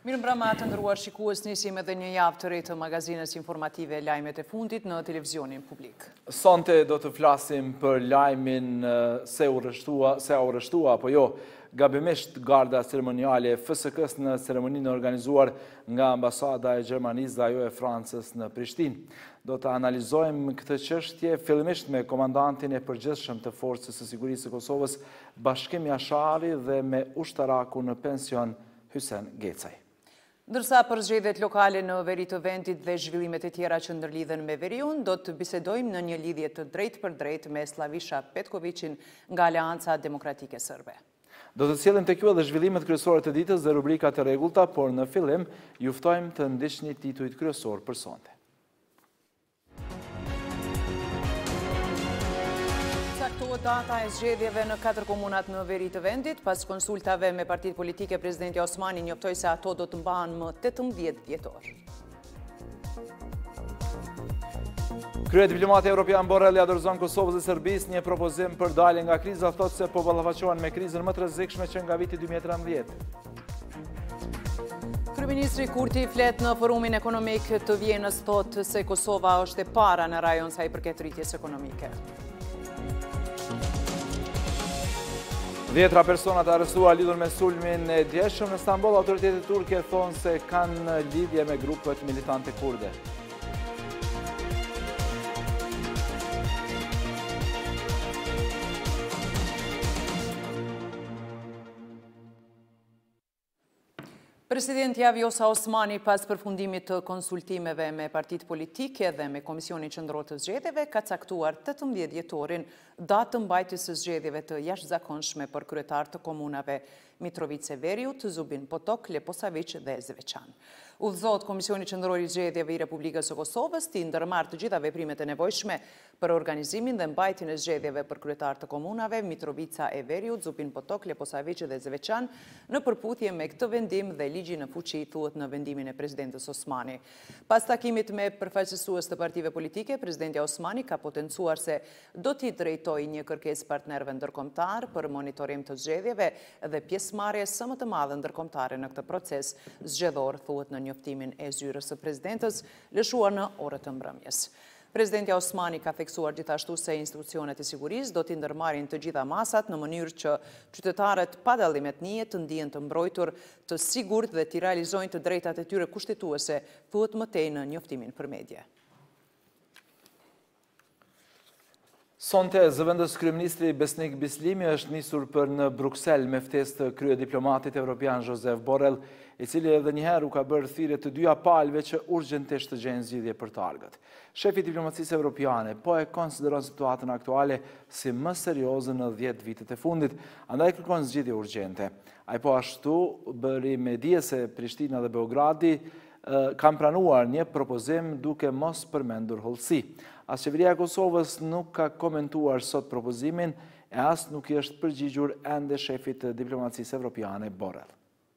Mirëmbrëma të nderuar shikues, nisim edhe një javë të re të magazinës informative Lajmet e fundit në televizionin publik. Sonte do të flasim për lajmin se u rreshtua apo jo gabimisht garda ceremoniale e FSK-s në ceremoninë organizuar nga ambasada e Gjermanisë dhe ajo e Francës në Prishtinë. Do të analizojmë këtë çështje fillimisht me komandantin e përgjithshëm të Forcës së Sigurisë së Kosovës, Bashkim Jashari, dhe me ushtaraku në pension Hysen Gecaj. Ndërsa për zgjedhjet lokale në veri të vendit dhe zhvillimet e tjera që ndërlidhen me veriun, do të bisedojmë në një lidhje të drejtë për drejtë me Slavisha Petkovicin nga Aleanca Demokratike Serbe. Do të sjellim tek ju edhe zhvillimet kryesore të ditës dhe rubrikat e rregullta, por në fillim ju ftojmë të ndiqni titujt kryesor për sonte. Caktohet data e zgjedhjeve në 4 komunat në veri të vendit. Pas konsultave me partitë politike, presidenti Osmani njoftoi se ato do të mbahen më 18 dhjetor. Kryediplomati evropian Borrell ja dorëzon Kosovës dhe Serbisë një propozim për dalje nga kriza, thotë se po ballafaqohen me krizën më të rrezikshme që nga viti 2013. Kryeministri Kurti flet në forumin ekonomik të Vjenës, thotë se Kosova është e para në rajon sa i përket rritjes ekonomike. 10 persona të arrestuar lidhur me sulmin e djeshëm në Stamboll. Autoritetet turke thonë se kanë lidhje me grupet militante kurde. Presidenti Vjosa Osmani, pas përfundimit të konsultimeve me partitë politike dhe me Komisionin Qendror të Zgjedhjeve, ka caktuar 18 dhjetorin datë të mbajtjes së zgjedhjeve të jashtëzakonshme për kryetar të komunave Mitrovica, Veriut, Zubin Potok, Leposavić dhe Zveçan. Udhëzohet Komisioni Qendror i Zgjedhjeve i Republikës së Kosovës të ndërmarrë të gjitha veprimet e nevojshme për organizimin dhe mbajtjen e zgjedhjeve për kryetar të komunave Mitrovica e Veriut, Zubin Potok, Leposavić dhe Zveçan në përputhje me këtë vendim dhe ligjin në fuqi, thuhet në vendimin e presidentës Osmani. Pas takimit me përfaqësues të partive politike, presidenti Osmani ka potencuar se do t'i drejtojë një kërkesë partnerëve ndërkombëtar për monitorim të zgjedhjeve dhe pjesëmarrje së më të madhe ndërkombëtare në këtë proces zgjedhor, thuhet në njoftimin e zyrës së presidentës lëshuar në orët e mbrëmjes. Presidenti Osmani ka theksuar gjithashtu se institucionet e sigurisë do t'i ndërmarrin të gjitha masat në mënyrë që qytetarët pa dallim etnie të ndihen të mbrojtur, të sigurt dhe t'i realizojnë të drejtat e tyre kushtetuese, thuhet më tej në njoftimin për media. Sonte zëvendës kryeministri Besnik Bislimi është nisur për në Bruksel me ftesë të kryediplomatit evropian Josep Borrell, i cili edhe njëherë u ka bërë thirrje të dyja palëve që urgjentisht të gjejnë zgjidhje për të ardhët. Shefi i diplomacisë evropiane po e konsideron situatën aktuale si më serioze në 10 vitet e fundit, andaj kërkon zgjidhje urgjente. Ai po ashtu bëri me dije se Prishtina dhe Beogradi kanë pranuar një propozim duke mos përmendur hollësi. As qeveria e Kosovës nuk ka komentuar sot propozimin e as nuk i është përgjigjur ende shefit të diplomacisë evropiane Borrell.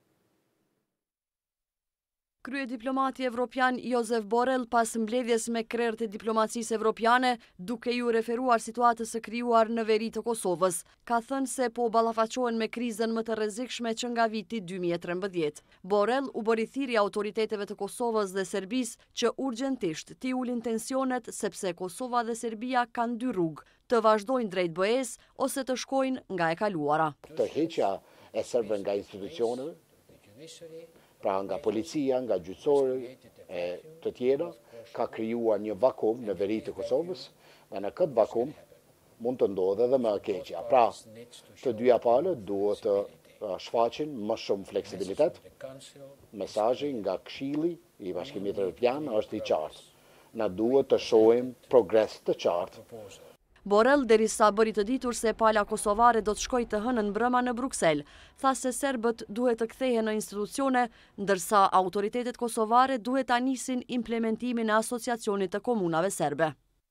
Kryediplomati evropian Josep Borrell pas mbledhjes me krerët e diplomacisë evropiane, duke ju referuar situatës së krijuar në veri të Kosovës, ka thënë se po ballafaqohen me krizën më të rrezikshme që nga viti 2013. Borrell u bëri thirrje autoriteteve të Kosovës dhe Serbisë që urgjentisht t'i ulin tensionet, sepse Kosova dhe Serbia kanë dy rrugë: të vazhdojnë drejt BE-s ose të shkojnë nga e kaluara. Të heqja e serbëve nga institucioneve, pra nga policia, nga gjyqësorë e të tjera, ka krijuar një vakum në veri të Kosovës, dhe në këtë vakum mund të ndodhe edhe më e keqja. Pra, të dyja palët duhet të shfaqin më shumë fleksibilitet. Mesazhi nga Këshilli i Bashkimit Evropian është i qartë. Na duhet të shohim progres të qartë. Borrell, derisa bëri të ditur se pala kosovare do të shkojë të hënën mbrëma në Bruksel, tha se serbët duhet të kthehen në institucione, ndërsa autoritetet kosovare duhet ta nisin implementimin e asociacionit të komunave serbe.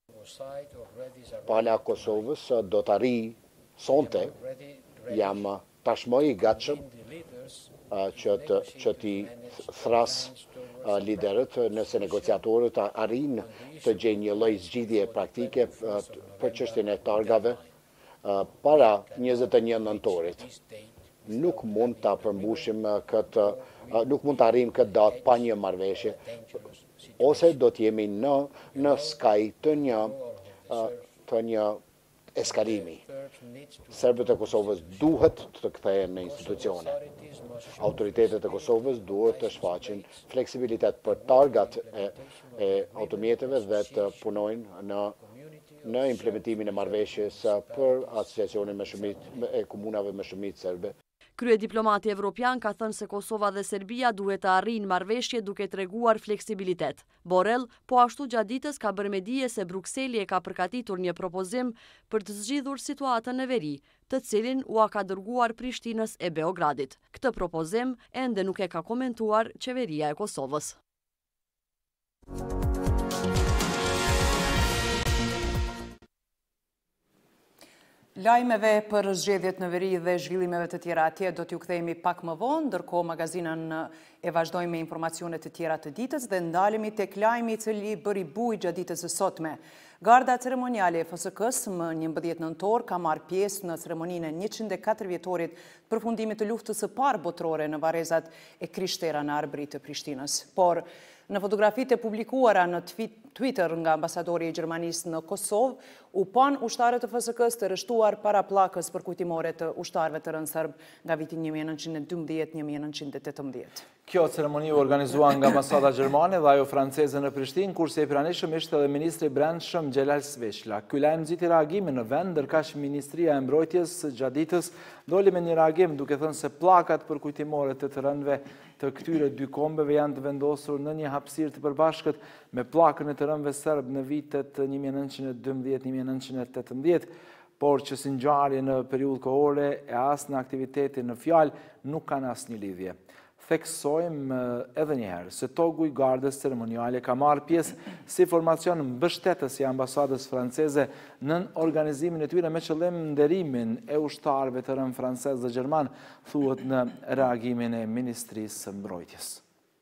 Pala Kosovës do të arrijë sonte, jam tashmë i gatshëm që t'i thras liderët nëse negociatorët arrin të gjejnë një lloj zgjidhje praktike për çështjen e targave para 21 nëntorit. Nuk mund ta përmbushim këtë nuk mund të arrijmë këtë datë pa një marrëveshje, ose do të jemi në skaj të një eskalimi. Serbët e Kosovës duhet të kthehen në institucione. Autoritetet e Kosovës duhet të shfaqin fleksibilitet për targat e automjeteve dhe të punojnë në implementimin e marrëveshjes për asociacionin e komunave me shumicë serbe. Kryediplomati evropian ka thënë se Kosova dhe Serbia duhet të arrijnë marrëveshje duke treguar fleksibilitet. Borrell po ashtu gjatë ditës ka bërë me dije se Brukseli e ka përgatitur një propozim për të zgjidhur situatën në veri, të cilin ua ka dërguar Prishtinës e Beogradit. Këtë propozim ende nuk e ka komentuar qeveria e Kosovës. Lajmeve për zgjedhjet në veri dhe zhvillimeve të tjera atje do t'ju kthehemi pak më vonë, ndërkohë magazinën e vazhdojmë me informacionet të tjera të ditës dhe ndalemi tek lajmi i cili bëri bujë gjatë ditës së sotme. Garda ceremoniale e FSK-s më 11 nëntor ka marrë pjesë në ceremoninë e 104 vjetorit të përfundimit të luftës së parë botërore në varrezat e Krishtera në Arbëri të Prishtinës. Por në fotografitë e publikuara në Twitter nga ambasadori i Gjermanisë në Kosovë, u pan ushtarët të FSK-s të rështuar para pllakës përkujtimore të ushtarëve të rënë serb nga viti 1912-1918. Kjo ceremoni u organizua nga ambasada gjermane dhe ajo franceze në Prishtinë, kurse i pranishëm ishte edhe ministri i Brendshëm Xhelal Sveshla. Ky lajm nxiti reagimin në vend, ndërkaq Ministria e Mbrojtjes gjatë ditës doli me një reagim duke thënë se pllakat përkujtimore të të rënëve të këtyre dy kombeve janë të vendosur në një hapësirë të përbashkët me pllakën e të rënëve serb në vitet 1912-1918, por që si ngjarje në periudhë kohore e as në aktivitetin në fjalë nuk kanë asnjë lidhje. Theksojmë edhe njëherë se togu i gardës ceremoniale ka marrë pjesë si formacion mbështetës i ambasadës franceze në organizimin e tyre me qëllim nderimin e ushtarëve të rënë francez dhe gjerman, thuhet në reagimin e Ministrisë së Mbrojtjes.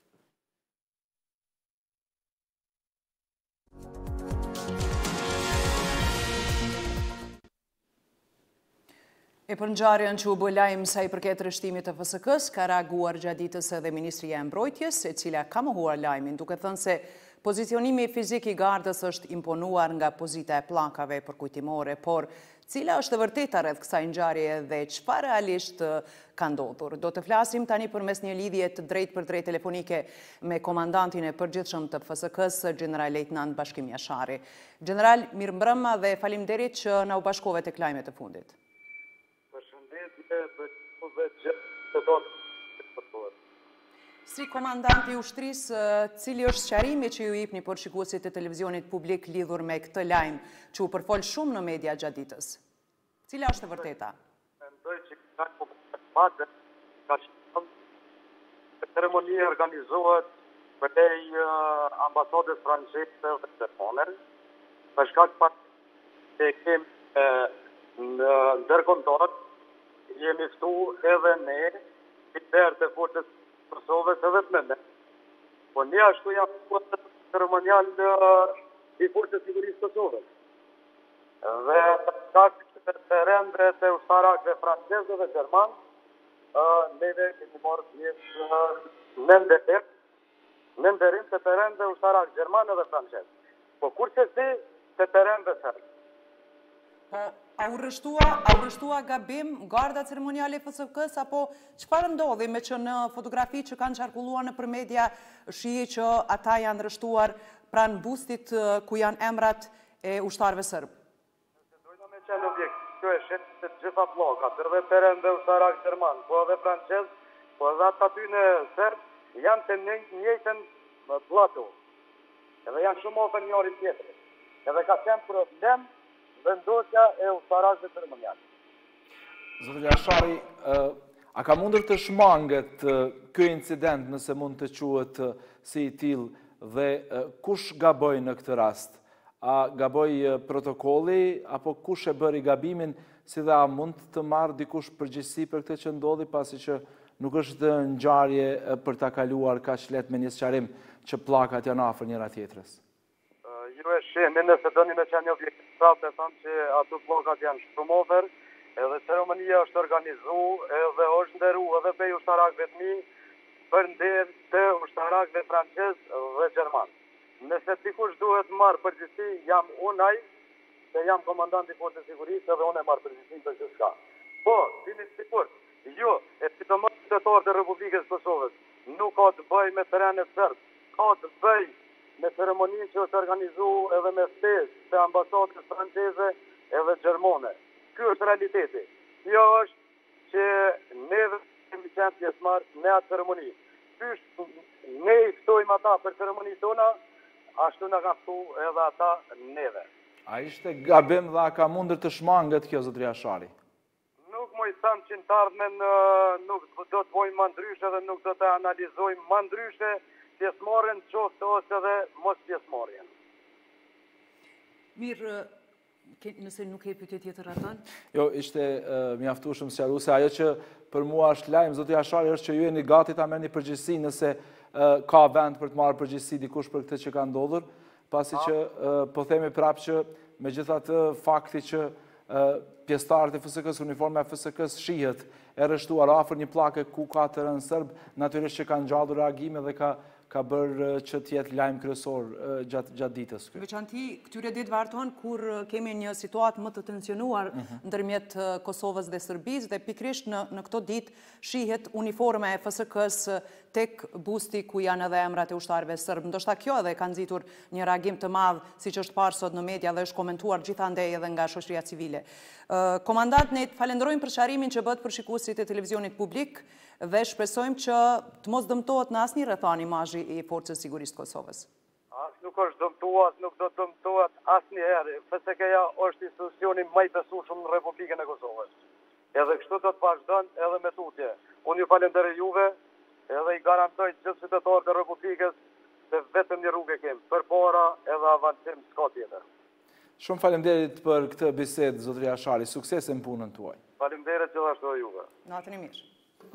E për ngjarjen që u bë lajm sa i përket rreshtimit të FSK-s, ka reaguar gjatë ditës edhe Ministria e Mbrojtjes, e cila ka mohuar lajmin, duke thënë se pozicionimi fizik i gardës është imponuar nga pozita e pllakave përkujtimore, por cila është e vërteta rreth kësaj ngjarje dhe çfarë realisht ka ndodhur. Do të flasim tani përmes një lidhje të drejtë për drejtë telefonike me komandantin e përgjithshëm të FSK-s, General-Lejtnant Bashkim Jashari. General, mirëmbrëma dhe faleminderit që na u bashkove tek lajmet e fundit. Si komandant i ushtrisë, cili është sqarimi që ju jepni për shikuesit e televizionit publik lidhur me këtë lajm që u përfol shumë në media gjatë ditës? Cila është e vërteta? Mendoj që ka ceremonia organizohet përdej ambasadës franceze dhe gjermane, për shkak se kemi në ndërkombëtar jemi ftu edhe ne, lider të forcës Kosovës edhe të mende. Po ne ashtu jam ceremonial i forcës sigurisë Kosovës. Dhe shkak të rëndë të ushtarakëve francezë dhe gjerman, neve kemi marrë pjesë në nderim të të rëndë ushtarakë gjerman dhe francezë. Po kurse si të të rëndë serb. A u rrështua gabim garda ceremoniale e FSK-s, apo çfarë ndodhi me që në fotografi që kanë qarkulluar nëpër media shihet që ata janë rrështuar pranë bustit ku janë emrat e ushtarëve serb? Dojna me qenë objekt, kjo e shetë të gjitha pllakat, edhe teren dhe ushtarak gjerman, po edhe francez, po edhe aty në serb, janë të njëjtën plato. Edhe janë shumë ofër njëri tjetrit. Edhe ka qenë problem vendosja e ushtarakëve ceremonial. Zotër Jashari, a ka mundur të shmanget ky incident nëse mund të quhet si i tillë dhe kush gaboi në këtë rast? A gaboi protokolli apo kush e bëri gabimin, si dhe a mund të marrë dikush përgjegjësi për këtë që ndodhi, pasi që nuk është ngjarje për ta kaluar kaq lehtë me një sqarim që pllakat janë afër njëra tjetrës? Ju e shihni nëse doni me qenë objekt prapë, thonë që ato pllakat janë shumë ofër, edhe ceremonia është organizuar, edhe është nderuar edhe prej ushtarakëve të mi, për nder të ushtarakëve francez dhe gjerman. Nëse dikush duhet marrë përgjegjësi, jam unë ai, se jam komandant i forcës së sigurisë dhe unë e marr përgjegjësinë për çdo shka. Po, dini sigurt, jo, e sidomos qytetarët e Republikës së Kosovës nuk ka të bëjë me terrenet serb, ka të bëjë me ceremoninë që është organizuar edhe me ftesë të ambasadës franceze edhe gjermane. Ky është realiteti. Jo është që neve kemi qenë pjesëmarrë në atë ceremoni. Ne i ftojmë ata për ceremonitë tona, ashtu na ka ftu edhe ata neve. A ishte gabim dhe a ka mundër të shmangët kjo, zotëria Shari? Nuk më i thamë që në të ardhmen nuk do të bojmë më ndryshe dhe nuk do të analizojmë më ndryshe pjesëmarrjen qoftë ose edhe mos pjesëmarrjen. Mirë, nëse nuk e pyetje tjetër atën? Jo, ishte mjaftueshëm sqaruar se ajo që për mua është lajm, zotëria Shari, është që ju jeni gati ta merrni përgjegjësi nëse ka vend për të marrë përgjegjësi dikush për këtë që ka ndodhur, pasi që po themi prapë që megjithatë fakti që pjesëtarët e FSK-s, uniforma e FSK-s shihet e rreshtuar afër një pllake ku ka terren serb, natyrisht që ka ngjallur reagime dhe ka bërë që të jetë lajm kryesor gjatë ditës këtu. Veçanti këtyre ditëve arton kur kemi një situatë më të tensionuar ndërmjet Kosovës dhe Serbisë dhe pikrisht në këto ditë shihet uniforma e FSK-s tek busti ku janë edhe emrat e ushtarëve serb. Ndoshta kjo edhe ka nxitur një reagim të madh, siç është parë sot në media dhe është komentuar gjithandej edhe nga shoqëria civile. Komandant, ne falenderojmë për sqarimin që bët për shikuesit e televizionit publik dhe shpresojmë që të mos dëmtohet në asnjë rrethon imazhi i Forcës Sigurisë të Kosovës. As nuk është dëmtuar, nuk do të dëmtohet asnjëherë. FSK-ja është institucioni më i besueshëm në Republikën e Kosovës. Edhe kështu do të vazhdon edhe me tutje. Unë ju falenderoj juve edhe i garantoj gjithë qytetarët e Republikës se vetëm një rrugë kemi, përpara edhe avancim s'ka tjetër. Shumë faleminderit për këtë bisedë, zotëria Shari. Suksese në punën tuaj. Faleminderit gjithashtu juve. Natën e mirë.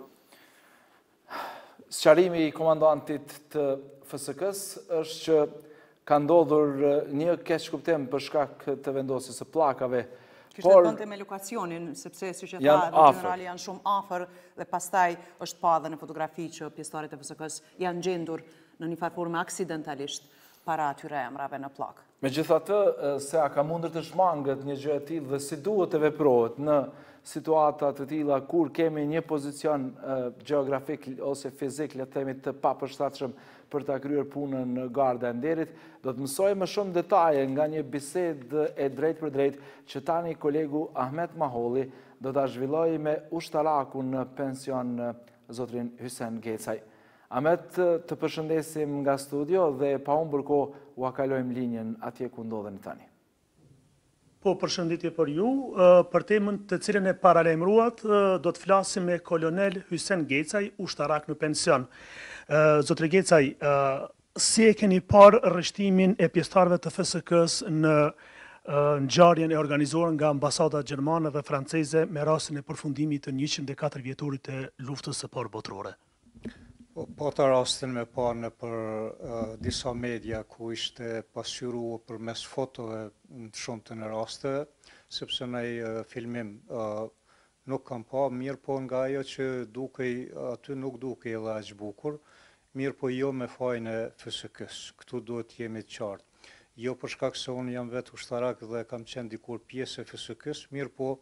Sqarimi i komandantit të FSK-s është që ka ndodhur një keq kuptim për shkak të vendosjes së pllakave. Kishte të bënte me lokacionin, sepse si që tha, generali janë shumë afër dhe pastaj është pa dhe në fotografi që pjesëtarët e FSK-s janë gjendur në një farë forme aksidentalisht para atyre emrave në plak. Megjithatë, se a ka mundër të shmangët një gjë e tillë dhe si duhet të veprohet në situata të tilla kur kemi një pozicion gjeografik ose fizik, le të themi, të papërshtatshëm për ta kryer punën në Garda e Nderit, do të mësojmë më shumë detaje nga një bisedë e drejtë për drejtë që tani kolegu Ahmet Maholli do ta zhvillojë me ushtarakun në pension zotrin Hysen Gecaj. Ahmet, të përshëndesim nga studio dhe pa humbur kohë u kalojmë linjën atje ku ndodheni tani. Po, përshëndetje për ju. Për temën të cilën e paralajmëruat, do të flasim me kolonel Hysen Gecaj, ushtarak në pension. Zotri Gecaj, si e keni parë rreshtimin e pjesëtarëve të FSK-s në ngjarjen e organizuar nga ambasadat gjermane dhe franceze me rastin e përfundimit të 104 vjetorit të luftës së parë botërore? Po të rastin me parë në për disa media ku ishte pasqyruar përmes fotove në shumë të në raste, sepse në filmim nuk kam pa, mirë po nga ajo që aty nuk duke edhe aq bukur, mirë po jo me fajin e FSK-s, këtu duhet jemi të qartë. Jo për shkak se unë jam vetë ushtarak dhe kam qenë dikur pjesë e FSK-s, mirë po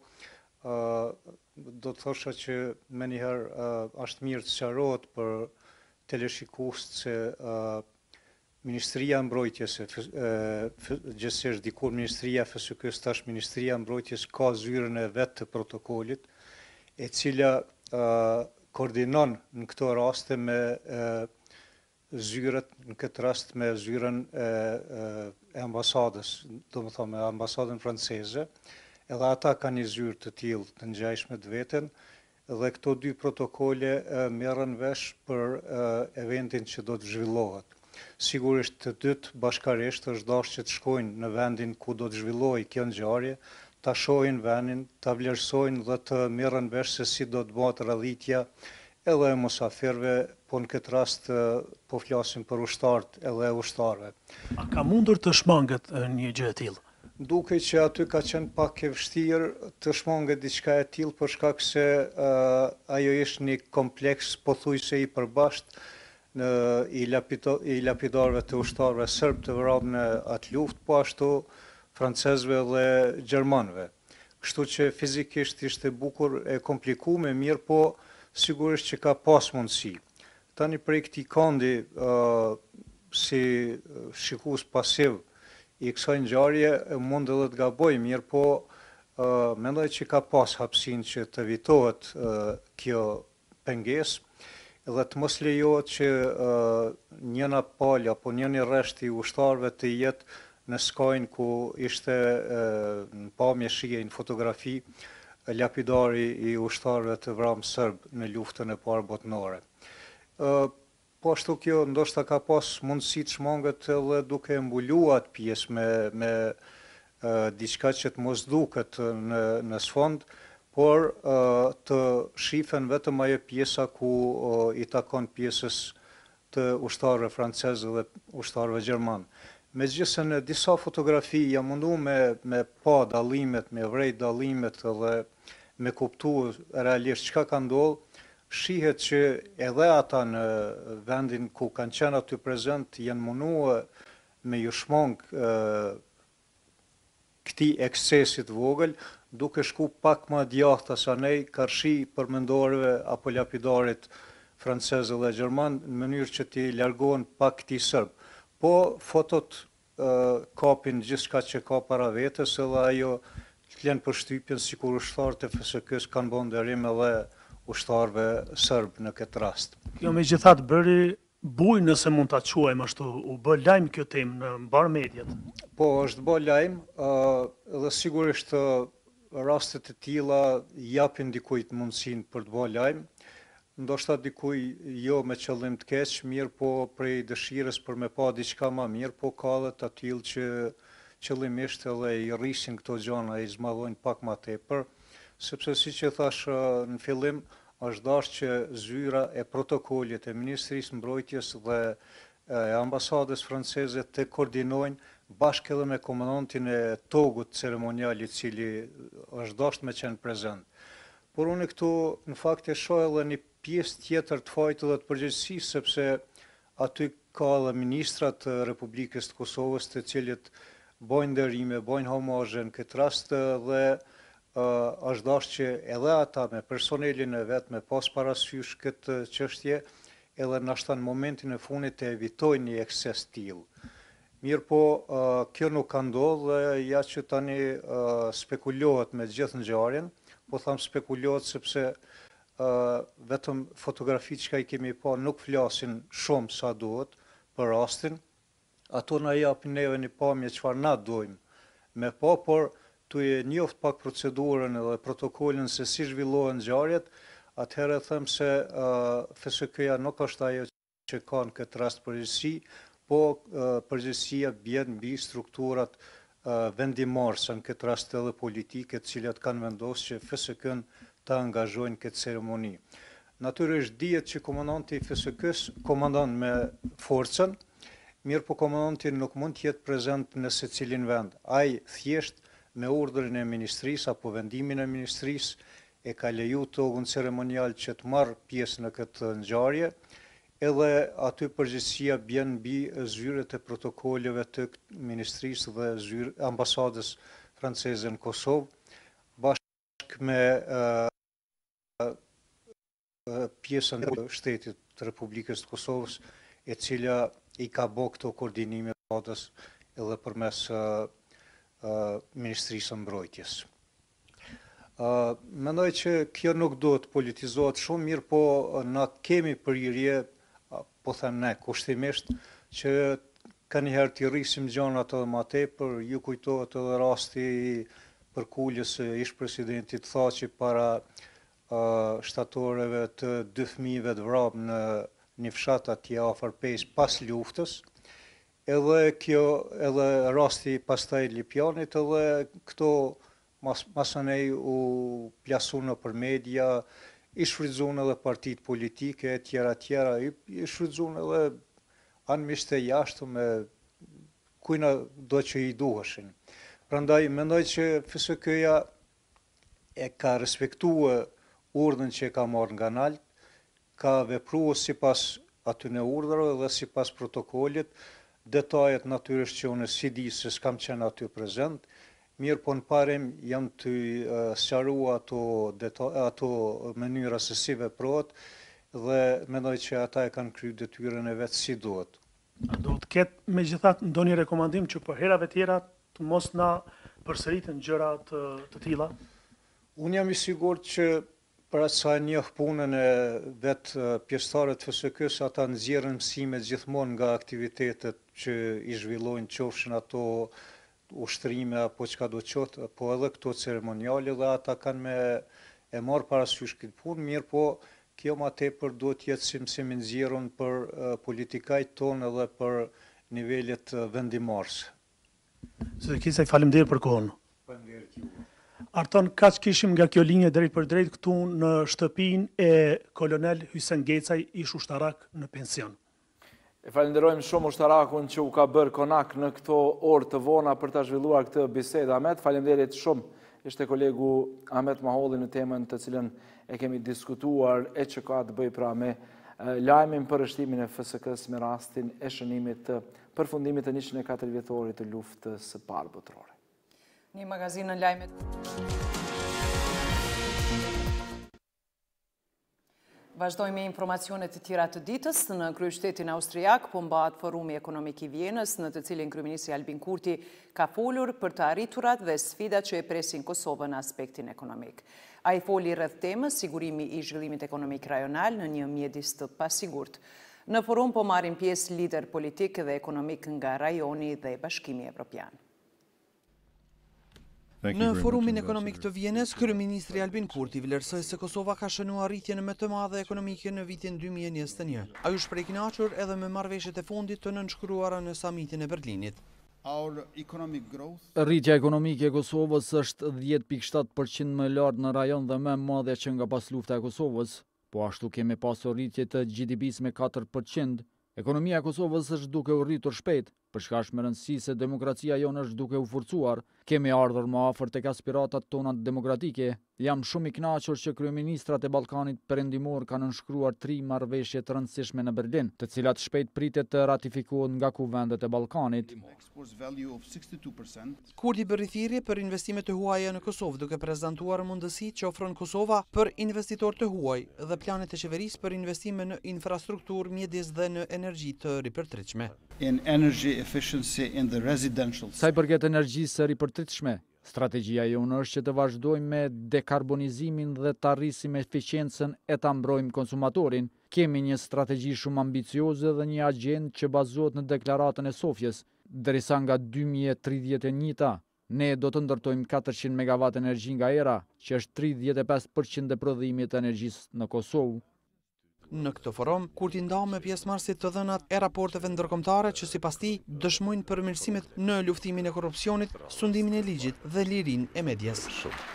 do të thosha që me njëherë është mirë të sqarohet për teleshikuest se Ministria e Mbrojtjes, gjithsesi dikur Ministria e FSK-s, tash Ministria e Mbrojtjes ka zyrën e vetë të protokollit, e cila koordinon në këto raste me zyrët, në këtë rast me zyrën e ambasadës, do më thonë me ambasadën franceze, edhe ata ka një zyrë të tillë të ngjashme të veten, dhe këto dy protokolle merren vesh për eventin që do të zhvillohet. Sigurisht të dytë bashkarisht është dashur që të shkojnë në vendin ku do të zhvillohej kjo ngjarje, ta shohin vendin, ta vlerësojnë dhe të merren vesh se si do të bëhet radhitja edhe e musafirëve, po në këtë rast po flasim për ushtarët edhe ushtarëve. A ka mundur të shmangët një gjë e tillë? Duke që aty ka qenë pak e vështirë të shmangët diçka e tillë për shkak se ajo ishte një kompleks pothuajse i përbashkët i lapidarëve të ushtarëve serb të vrarë në atë luftë, po ashtu francezëve dhe gjermanëve. Kështu që fizikisht ishte bukur e komplikuar, mirë po sigurisht që ka pas mundësi. Tani prej këtij kandi si shikues pasiv i kësaj ngjarje mund edhe të gaboj, mirë po mendoj që ka pas hapësinë që të evitohet kjo pengesë dhe të mos lejohet që njëna palë apo njëni rresht i ushtarëve të jetë në skajnë ku ishte në pamje shije në fotografi lapidari i ushtarëve të vrarë serb në luftën e parë botërore. Po ashtu kjo ndoshta ka pas mundësi të shmanget edhe duke mbuluar atë pjesë me diçka që të mos duket në sfond, por të shifen vetëm ajo pjesa ku i takon pjesës të ushtarëve francezë dhe ushtarëve gjerman. Megjithëse në disa fotografi jam mundu me pa dallimet, me vrejt dallimet dhe me kuptu realisht çka ka ndodhur, shihet që edhe ata në vendin ku kanë qenë aty prezent janë munduar me ju shmang këtij eksesit vogël, duke shku pak më djathtë sa nej karshi përmendorëve apo lapidarit francezë dhe gjerman në mënyrë që t'i largohen pak këtij serb. Po fotot kapin gjithçka që ka para vetes edhe ajo t'len përshtypjen sikur ushtarët e FSK-s kanë bën nderim edhe ushtarëve serb në këtë rast. Kjo megjithatë bëri buj nëse mund ta quajmë ashtu, u bë lajm kjo temë në mbar mediat. Po, është bë lajm, dhe sigurisht rastet e tilla japin dikujt mundësinë për të bë lajm. Ndoshta dikuj jo me qëllim të keq, mirë po prej dëshirës për me pa diçka më mirë, po ka edhe të tillë që qëllimisht edhe i rrisin këto gjëra, i zmadhojnë pak më tepër, sepse siç e thash në fillim, është dashur që zyra e protokollit e Ministrisë Mbrojtjes dhe e ambasadës franceze të koordinojnë bashkë edhe me komandantin e togut ceremonial i cili është dashur me qenë prezent. Por unë këtu në fakt e shoh edhe një pjesë tjetër të fajit dhe të përgjegjësisë, sepse aty ka edhe ministrat të Republikës të Kosovës, të cilët bojnë nderime, bojnë homazhe në këtë rast dhe është dashur që edhe ata me personelin e vet me pas parasysh këtë çështje, edhe nashta në momentin e fundit të evitojnë një ekses tillë. Mirë po, kjo nuk ka ndodhur dhe ja që tani spekulohet me gjithë ngjarjen, po tham spekulohet sepse vetëm fotografitë që i kemi pa nuk flasin shumë sa duhet për rastin. Ato na japin neve një pamje çfarë na dojmë me pa, por tu e njoft pak procedurën dhe protokollin se si zhvillohen ngjarjet, atëherë them se FSK-ja nuk është ajo që ka në këtë rast përgjegjësi, po përgjegjësia bjen mbi strukturat vendimmarrëse, në këtë rast edhe politike, të cilat kanë vendosur që FSK-n ta angazhojnë këtë ceremoni. Natyrisht dihet që komandanti i FSK-s komandon me forcën, mirë po komandanti nuk mund të jetë prezent në secilin vend. Ai thjesht me urdhrin e ministrisë apo vendimin e ministrisë e ka leju togun ceremonial që të marrë pjesë në këtë ngjarje, edhe aty përgjegjësia bjen mbi zyret e protokolleve të ministrisë dhe ambasadës franceze në Kosovë, bashkë me pjesën e shtetit të Republikës të Kosovës, e cila i ka bërë këto koordinime edhe përmes Ministrisë së Mbrojtjes. Mendoj që kjo nuk do të politizohet shumë, mirë po na kemi përhyrje, po them ne kushtimisht, që kanjëherë t'i rrisim gjanat edhe më tepër. Ju kujtohet edhe rasti për kuljes së ish-presidentit Thaçi para shtatorëve të 2 fëmijëve të vrarë në një fshat atje afër Pesë pas luftës. Edhe rasti pastaj Lipjanit, edhe këto masanej u plasu në për media, i shfrytzuan edhe partitë politike, tjera, i shfrytzuan edhe anëmisht e jashtëm me kujna do që i duheshin. Prandaj mendoj që FSK-ja e ka respektuar urdhën që e ka marrë nga nalt, ka vepruar sipas atyne urdhërave dhe sipas protokollit. Detajet natyrisht që unë si di se s'kam qenë aty prezent, mirë po në parim jam të sqarua ato mënyra se si veprohet dhe mendoj që ata e kanë kryer detyrën e vet si duhet. Do të ketë megjithatë ndonjë rekomandim që për herave tjera të mos na përsëritën gjëra të tilla? Unë jam i sigurt që për atë sa e njoh punën e vetë pjesëtarët FSK-s, ata nxjerrin mësime gjithmonë nga aktivitetet që i zhvillojnë, qofshin ato ushtrime apo çka do të thotë, po edhe këto ceremoniale dhe ata kanë me e marrë parasysh këtë punë, mirë po kjo ma tepër duhet jetë si mësim i nxjerrur për politikajt tonë edhe për nivelet vendimarrëse. Zoti Kisaj, faleminderit për kohën. Faleminderit ju. Arton, kaq kishim nga kjo linje drejt për drejt këtu në shtëpinë e kolonel Hysen Gecaj, ish ushtarak në pension. E falenderojmë shumë ushtarakun që u ka bërë konak në këto orë të vona për ta zhvilluar këtë bisedë. Ahmet, faleminderit shumë. Ishte kolegu Ahmet Maholli në temën të cilën e kemi diskutuar e që ka të bëj pra me lajmin për rështimin e FSK-s me rastin e shënimit të përfundimit të 104 vjetorit të luftës së parë botërore. Një magazinë në lajmet. Vazhdojmë me informacionet të tjera të ditës. Në kryeqytetin austriak po mbahet forumi ekonomik i Vienës, në të cilin kryeministri Albin Kurti ka folur për të arriturat dhe sfidat që e presin Kosovën në aspektin ekonomik. Ai foli rreth temës sigurimi i zhvillimit ekonomik rajonal në një mjedis të pasigurt. Në forum po marrin pjesë lider politik dhe ekonomik nga rajoni dhe Bashkimi Evropian. Në forumin ekonomik të Vienës, kryeministri Albin Kurti vlerësoi se Kosova ka shënuar rritjen më të madhe ekonomike në vitin 2021. Ai u shpreh i kënaqur edhe me marrëveshjet e fundit të nënshkruara në samitin e Berlinit. Rritja ekonomike e Kosovës është 10.7% më lartë në rajon dhe më e madhe që nga pas lufta e Kosovës, po ashtu kemi pasur rritje të GDP-s me 4%. Ekonomia e Kosovës është duke u rritur shpejt, për shkak me rëndësi se demokracia jonë është duke u forcuar, kemi ardhur më afër tek aspiratat tona demokratike. Jam shumë i kënaqur që kryeministrat e Ballkanit Perëndimor kanë nënshkruar 3 marrëveshje të rëndësishme në Berlin, të cilat shpejt pritet të ratifikohen nga kuvendet e Ballkanit. Kurti bëri thirrje për investimet të huaja në Kosovë, duke prezantuar mundësitë që ofron Kosova për investitorë të huaj dhe planet e qeverisë për investime në infrastrukturë, mjedis dhe në energji të ripërtritshme. Sa i përket energjisë së ripërtritshme, strategjia jonë është që të vazhdojmë me dekarbonizimin dhe të arrisim eficiencën e ta mbrojmë konsumatorin. Kemi një strategji shumë ambicioze dhe një agjendë që bazohet në deklaratën e Sofjes, derisa nga 2031 ne do të ndërtojmë 400 MW energji nga era, që është 35% e prodhimit të energjisë në Kosovë. Në këtë forum, Kurti ndau me pjesëmarrësit të dhënat e raporteve ndërkombëtare që sipas tij dëshmojnë përmirësimet në luftimin e korrupsionit, sundimin e ligjit dhe lirinë e medias.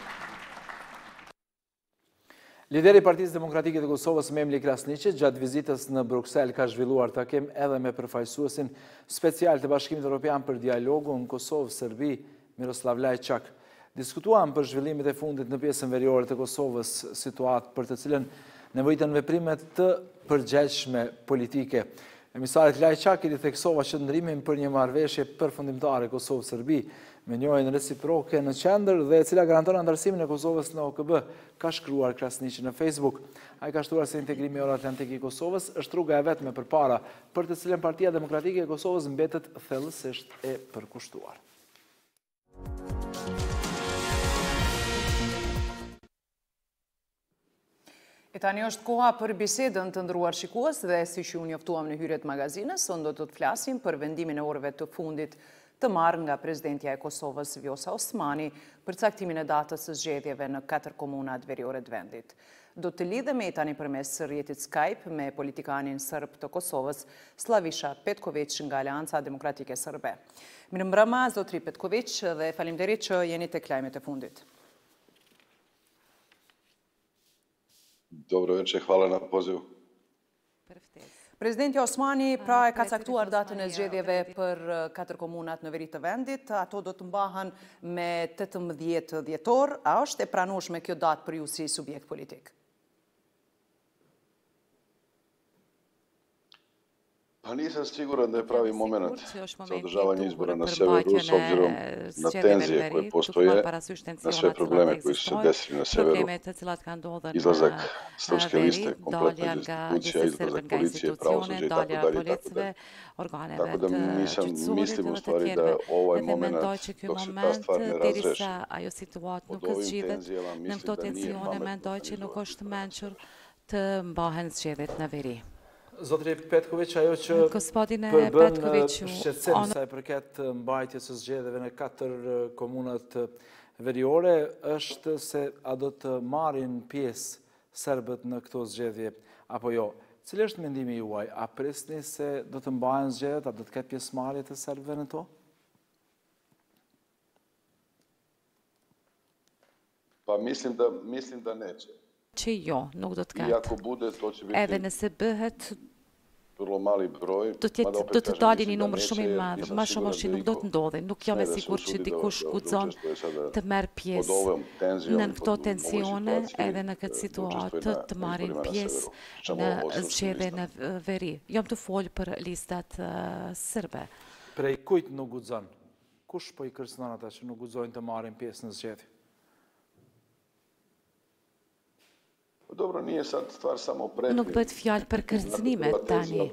Lideri i Partisë Demokratike të Kosovës Memli Krasniqi gjatë vizitës në Bruksel ka zhvilluar takim edhe me përfaqësuesin special të Bashkimit Evropian për dialogun Kosovë-Serbi Miroslav Lajçak. Diskutuan për zhvillimet e fundit në pjesën veriore të Kosovës, situatë për të cilën nevojitën veprimet të përgjegjshme politike. Emisarit Lajçak i theksova qëndrimin për një marrëveshje përfundimtare Kosovë-Serbi me njohjen reciproke në qendër dhe e cila garanton antarësimin e Kosovës në OKB, ka shkruar Krasniqi në Facebook. Ai ka shtuar se integrimi euroatlantik i Kosovës është rruga e vetme përpara, për të cilën Partia Demokratike e Kosovës mbetet thellësisht e përkushtuar. E tani është koha për bisedën të ndëruar shikues dhe si që unë njoftuam në hyrjet magazinës, sot do të flasim për vendimin e orëve të fundit të marrë nga presidentja e Kosovës Vjosa Osmani për caktimin e datës së zgjedhjeve në 4 komunat veriore të vendit. Do të lidhemi tani përmes rrjetit Skype me politikanin sërb të Kosovës, Slavisha Petković nga Aleanca Demokratike Sërbe. Mirëmbrëma, zotri Petković, dhe faleminderit që jeni tek lajmet e fundit. Dobro večer, hvala na pozivu. Presidenti Osmani pra e ka caktuar datën e zgjedhjeve për 4 komunat në veri të vendit. Ato do të mbahen me 18 dhjetor. A është e pranueshme kjo datë për ju si subjekt politik? Nisam siguran da je pravi moment za održavanje izbora na severu, s obzirom na tenzije koje postoje, na sve probleme koji su se desili na severu, izlazak srpske liste, kompletna institucija, izlazak policije, pravosuđa i tako dalje. Tako da mislim u stvari da ovaj moment, dok se ta stvar ne razreši, pod ovim tenzijama mislim da nije pametno. Zotri Petković, ajo që përbën shqetësim sa e përket mbajtjes së zgjedhjeve në 4 komunat veriore, është se a do të marrin pjesë serbët në këto zgjedhje apo jo. Cili është mendimi juaj? A prisni se do të mbahen zgjedhjet, a do të ketë pjesëmarrje të serbëve në to? Pa mislim da neće. Që jo, nuk do të ketë. Edhe nëse bëhet, do të dalin një numër shumë i madh, më shumë që nuk do të ndodhin. Nuk jam e sigurt që dikush guxon të merr pjesë në këto tensione edhe në këtë situatë të marrin pjesë në zgjedhje në veri. Jam të fol për listat serbe. Prej kujt nuk guxon? Kush po i kërcënon ata që nuk guxojnë të marrin pjesë në zgjedhje? Nuk bëhet fjalë për kërcënimet tani.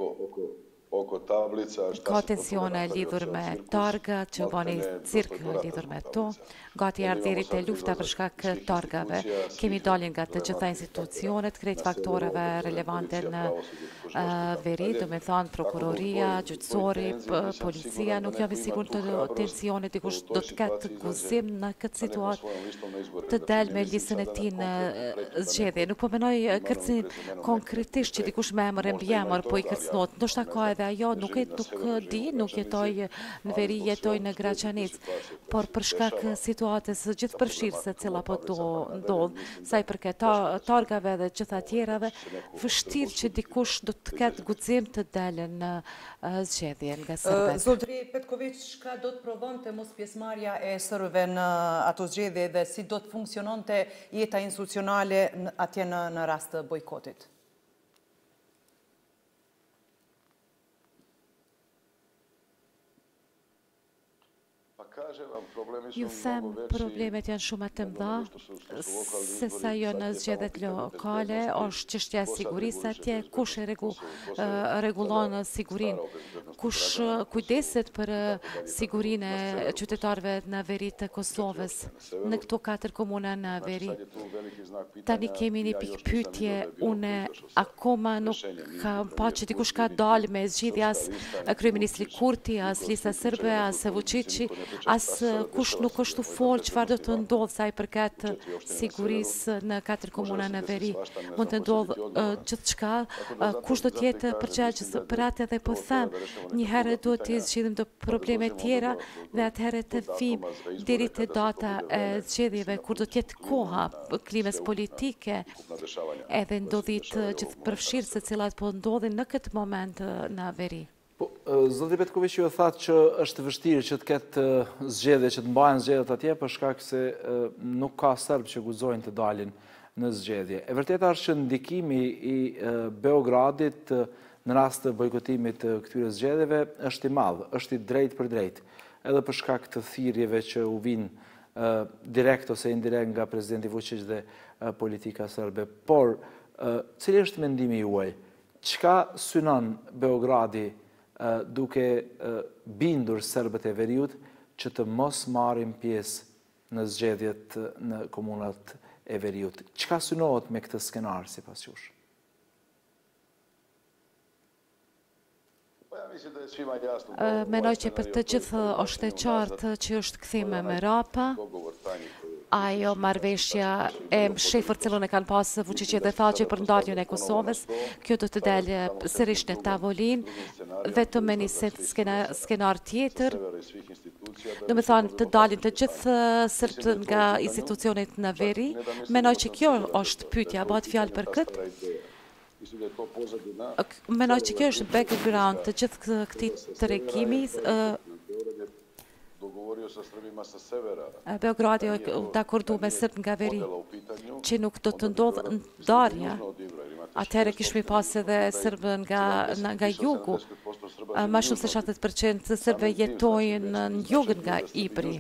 Ka tensione lidhur me targa, që bani cirk lidhur me to. Gati ardheri të lufta për shkak targave. Kemi dalin nga të gjitha institucionet, krejt faktoreve relevante në veri, do me thanë prokuroria, gjyqësori, policia. Nuk jam i sigurt të tensionet dikush do të ketë guzim në këtë situatë të del me listën e tij në zgjedhje. Nuk po menoj kërcënim konkretisht që dikush me emër e mbiemër po i kërcënohet. Ndoshta ka edhe ajo, nuk di, nuk jetoj në veri, jetoj në Graçanic, por për shkak situatës gjithë përfshirëse cila po ndodh, sa i përket targave dhe gjitha tjerave, vështirë që dikush do të ketë guxim të dalën në zgjedhje nga serbët. Zotri Petković, çka do të provonte mos pjesëmarrja e serbëve në ato zgjedhje dhe si do të funksiononte jeta institucionale atje në rast të bojkotit? Ju them, problemet janë shumë të mëdha, se sa jo në zgjedhjet lokale, është çështja e sigurisë atje, kush e rregullon sigurinë, kush kujdeset për sigurinë e qytetarëve në veri të Kosovës, në këto 4 komuna në veri. Tani kemi një pikë pyetje, une akoma nuk kam pa që dikush ka dalë me zgjidhje as kryeministri Kurti, as lista serbe, as Vučići, as kush nuk është u folë çfarë do të ndodhë sa i përket sigurisë në 4 komuna në veri. Mund të ndodhë gjithçka, kush do të jetë përgjegjës për atë dhe po them, një herë duhet të zgjidhim të probleme tjera dhe atëherë të vim deri te data e zgjedhjeve kur do të jetë koha klimës politike edhe ndodhit gjithë përfshirëse cilat po ndodhin në këtë moment në veri. Zotri Petković ju thatë që është vështirë që të ketë zgjedhje, që të mbahen zgjedhjet atje për shkak se nuk ka serb që guxojnë të dalin në zgjedhje. E vërteta është që ndikimi i Beogradit në rast të bojkotimit të këtyre zgjedhjeve është i madh, është i drejt për drejt, edhe për shkak të thirrjeve që u vinë direkt ose indirekt nga presidenti Vučić dhe politika serbe. Por, cili është mendimi juaj? Çka synon Beogradi duke bindur serbët e veriut që të mos marrin pjesë në zgjedhjet në komunat e veriut? Çka synohet me këtë skenar sipas jush? Menoj që për të gjithë është e qartë që është kthime me rapa. Ajo marrëveshja e shefër cilën e kanë pasë Vučići dhe tha që për ndarjen e Kosovës, kjo do të dalë sërish në tavolinë, vetëm me një skenar tjetër, do me thënë të dalin të gjithë serbët nga institucionet në veri. Menoj që kjo është pyetja, bëhet fjalë për këtë. Menoj që kjo është background të gjithë këtij tregimi. Beogradi është dakordu me Serb nga veri që nuk do të ndodhë ndarja. Atëherë kishmi pas edhe Serbë nga jugu. Ma shumë se 70% të Serbëve jetojnë në jugën nga Ibri.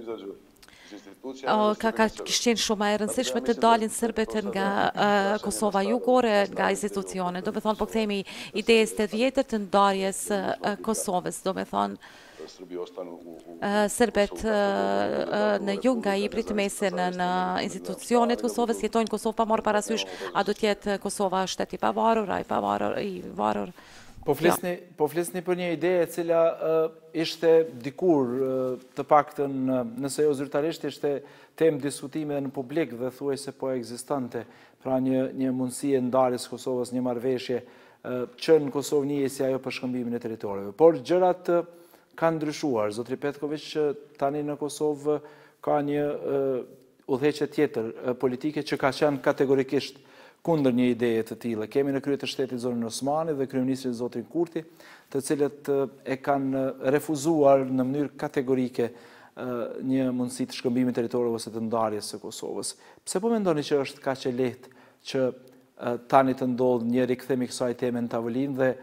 Ka kishtë qenë shumë e rëndësishme të dalin Serbet nga Kosova jugore, nga institucione. Do me thonë, po këthejmi idejës të vjetër të ndarjes Kosovës. Do me thonë, Serbet në jug nga Ibri të mesin në institucionet Kosovës, jetojnë Kosovë pa morë parasysh, a do tjetë Kosova shteti pavarur, a i pavarur, i varur. Po flisni për një ide e cila ishte dikur të paktën, nëse jo zyrtarisht, ishte temë diskutime në publik dhe thuaj se po ekzistante, pra një mundësi e ndarjes Kosovës, një marrëveshje që në Kosovë njësi ajo për shkëmbimin e territoreve. Por gjërat kanë ndryshuar. Zotri Petković tani në Kosovë ka një udhëheqje tjetër politike që ka qenë kategorikisht kundër një ideje të tillë. Kemi në krye të shtetit zonën Osmani dhe kryeministrin zotrin Kurti, të cilët e kanë refuzuar në mënyrë kategorike një mundësi të shkëmbimit territorëve ose të ndarjes së Kosovës. Pse po mendoni që është kaq e lehtë që tani të ndodhë një rikthim i kësaj teme në tavolinë dhe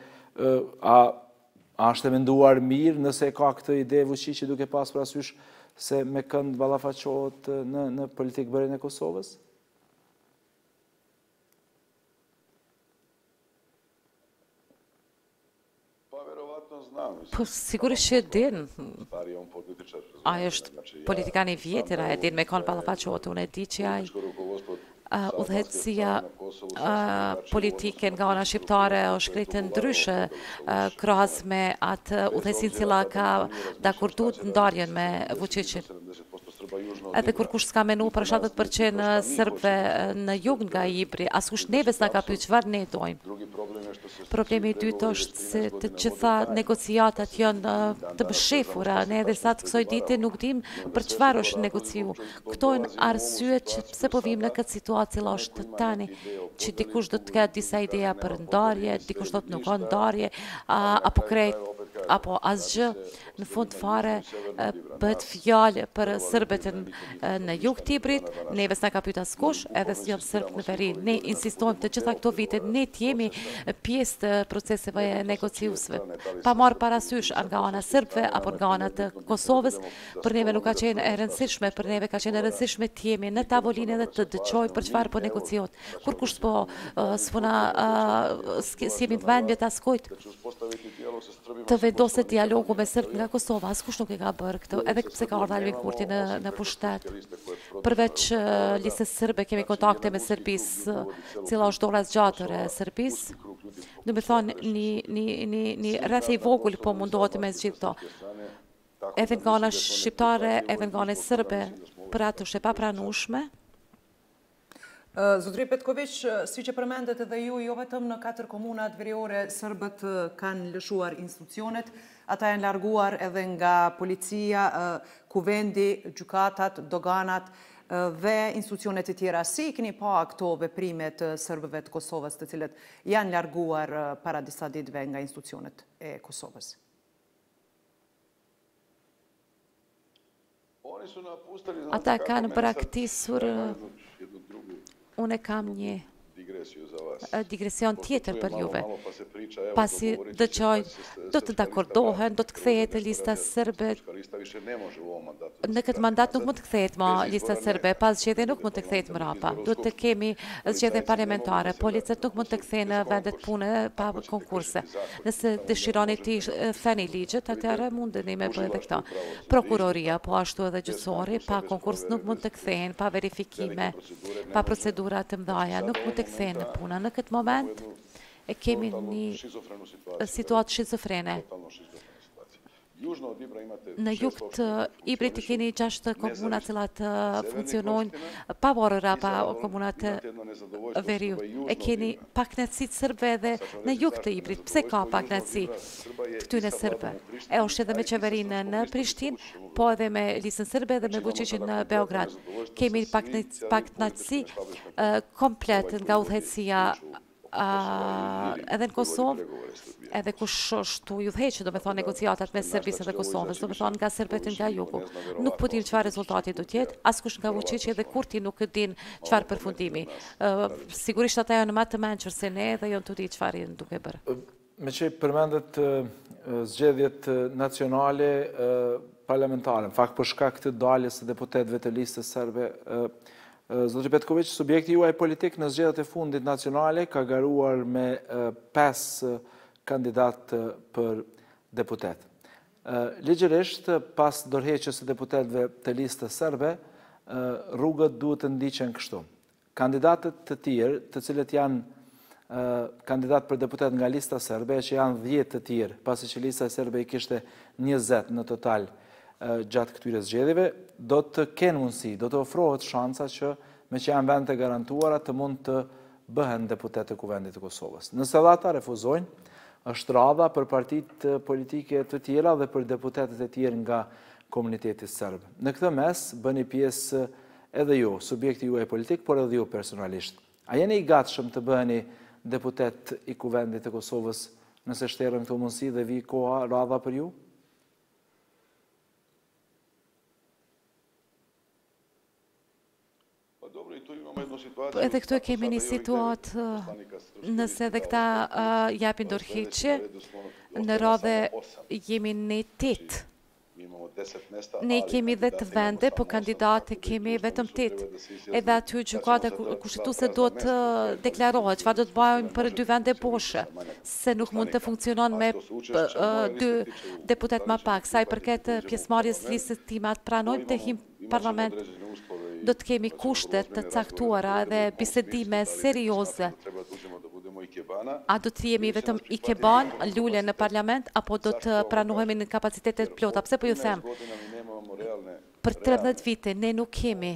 a është e menduar mirë nëse ka këtë ide fuqiçe duke pas parasysh se me kënd ballafaqohet në politikë bërjen e Kosovës? Po sigurisht që din. Ai është politikan i vjetër, ai din me kënd ballafaqohet. Unë e di që ai udhëheqësia politike nga ana shqiptare është krejtë ndryshe krahas me atë udhëheqësinë cila ka dakorduar ndarjen me Vučićin. Edhe kur kush s'ka menu për 70% Serbëve në jug nga Ibri, askush neve s'na ka pyet çfarë ne dojmë. Problemi i dytë është se të gjitha negociatat janë të bëshefura, ne edhe sa të kësaj dite nuk dim për çfarë është negociu. Këto janë arsyet që pse po vim në këtë situatë cila është tani, që dikush do të ketë disa ideja për ndarje, dikush do të nuk ka ndarje, apo krejt, apo asgjë. Në fund fare bëhet fjalë për Serbët në jug të Ibrit, neve s'na ka pyet askush, edhe janë Serb në veri. Ne insistojmë të gjitha këto vite, ne të jemi pjesë të proceseve negociuesve. Pa marrë parasysh nga ana Serbëve apo nga ana të Kosovës, për neve nuk ka qenë e rëndësishme, për neve ka qenë e rëndësishme të jemi në tavolinë dhe të dëgjojmë për çfarë po negociohet. Kur kush po s'funa s'jemi të vendjet askujt të vendoset dialogu me Serbë nga Kosova, askush nuk e ka bërë këtë, edhe pse ka ardhur Albin Kurti në pushtet. Përveç listës serbe kemi kontakte me Serbisë, cila është dora zgjatër e Serbisë. Do të thonë një rreth i vogël po mundohet me zgjidh këto. Edhe nga ana shqiptare, edhe nga ana serbe, për atë është e papranueshme. Zotri Petković, si që përmendet edhe ju, jo vetëm në 4 komunat veriore Serbët kanë lëshuar institucionet, ata janë larguar edhe nga policia, kuvendi, gjykatat, doganat dhe institucionet e tjera. Si keni pa këto veprime të Serbëve të Kosovës, të cilët janë larguar para disa ditëve nga institucionet e Kosovës? Ata kanë praktisur. Unë kam një digresion tjetër për juve. Pasi dëgjoj, do të dakordohen, do të kthehet lista serbe. Në këtë mandat nuk mund të kthehet më lista serbe, pas zgjedhje nuk mund të kthehet mrapa. Do të kemi zgjedhje parlamentare, policët nuk mund të kthehen në vendet pune pa konkurse. Nëse dëshironi të theni ligjet, atëherë mundeni me bëj edhe këtë. Prokuroria, po ashtu edhe gjyqësori, pa konkurs nuk mund të kthehen, pa verifikime, pa procedura të mëdha, nuk mund të kthehen në puna. Në këtë moment e kemi një situatë shizofrene. Në jug të Ibrit i keni 6 komuna cilat funksionojnë pavarëra pa komunat të veriu. E keni paknetësi të Serbëve edhe në jug të Ibrit. Pse ka paknetësi këtyne Serbëve? E është edhe me qeverinë në Prishtinë, po edhe me listën serbe dhe me Vučićin në Beograd. Kemi paknetësi komplet nga udhëheqësia edhe në Kosovë, edhe kush është ju dheqë, do me thonë negociatat me Serbisë dhe Kosovës, do me thonë nga Serbet nga jugu. Nuk po din çfarë rezultati do tjetë, askush nga Vučići dhe Kurti nuk din çfarë përfundimi. Sigurisht ata janë më të mençur se ne dhe janë të di çfarë janë duke bërë. Me që përmendet zgjedhjet nacionale parlamentare, në fakt për shkak të daljes së deputetëve të listës serbe, Zotri Petković, subjekti juaj politik në zgjedhjet e fundit nacionale ka garuar me 5 kandidat për deputet. Ligjërisht, pas dorëheqjes së deputetëve të listës serbe, rrugët duhet të ndiqen kështu. Kandidatët të tjerë, të cilët janë kandidat për deputet nga lista serbe, që janë 10 të tjerë, pasi që lista serbe i kishte 20 në total gjatë këtyre zgjedhjeve, do të kenë mundësi, do të ofrohet shansa që me që janë vend të garantuara të mund të bëhen deputet të Kuvendit të Kosovës. Nëse dhe ata refuzojnë, është radha për partitë politike të tjera dhe për deputetet e tjerë nga komuniteti serb. Në këtë mes, bëni pjesë edhe ju, subjekti juaj politik, por edhe ju personalisht. A jeni i gatshëm të bëheni deputet i Kuvendit të Kosovës nëse shterën këto mundësi dhe vi koha radha për ju? Edhe këtu e kemi një situatë, nëse edhe këta japin dorëheqje, në radhe jemi në 8. Ne kemi 10 vende, po kandidate kemi vetëm 8. Edhe aty gjykata kushtetuese do të deklarohet çfarë do të bëjmë për 2 vende boshe, se nuk mund të funksionon me 2 deputet më pak. Sa i përket pjesëmarrjes listës time atë pranojmë të him parlament. Do të kemi kushtet të caktuara dhe bisedime serioze. A do të jemi vetëm ikeban, lule në parlament, apo do të pranohemi në kapacitetet plota? Pse po ju them? Për 13 vite ne nuk kemi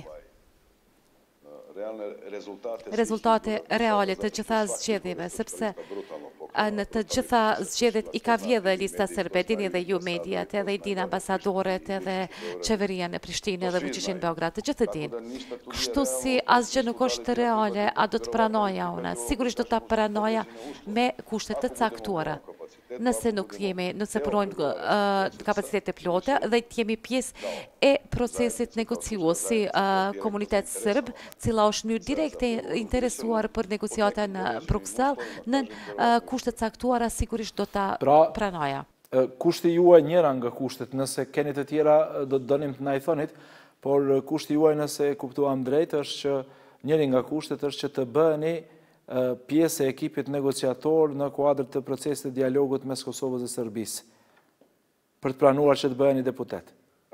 rezultate reale të gjitha zgjedhjeve, sepse në të gjitha zgjedhjet i ka vjedhë lista serbe, dini edhe ju mediat, edhe i din ambasadoret, edhe qeveria në Prishtinë, edhe Vučići në Beograd, të gjithë din. Kështu si asgjë nuk është reale, a do të pranoja una? Sigurisht do të pranoja me kushtet të caktuara. Nëse nuk jemi, nëse punojmë kapacitet e plote dhe jemi pjesë e procesit negociues si komunitet sërb, cila është mënyrë direkte interesuar për negociata në Bruksel, në kushtet caktuara sigurisht do ta pranoja. Kushti juaj njëra nga kushtet, nëse keni të tjera do të donim të na i thonit, por kushti juaj nëse kuptuam drejt është që njëri nga kushtet është që të bëheni pjesë e ekipit negociator në kuadër të procesit të dialogut mes Kosovës dhe Serbisë, për të pranuar që të bëheni deputet.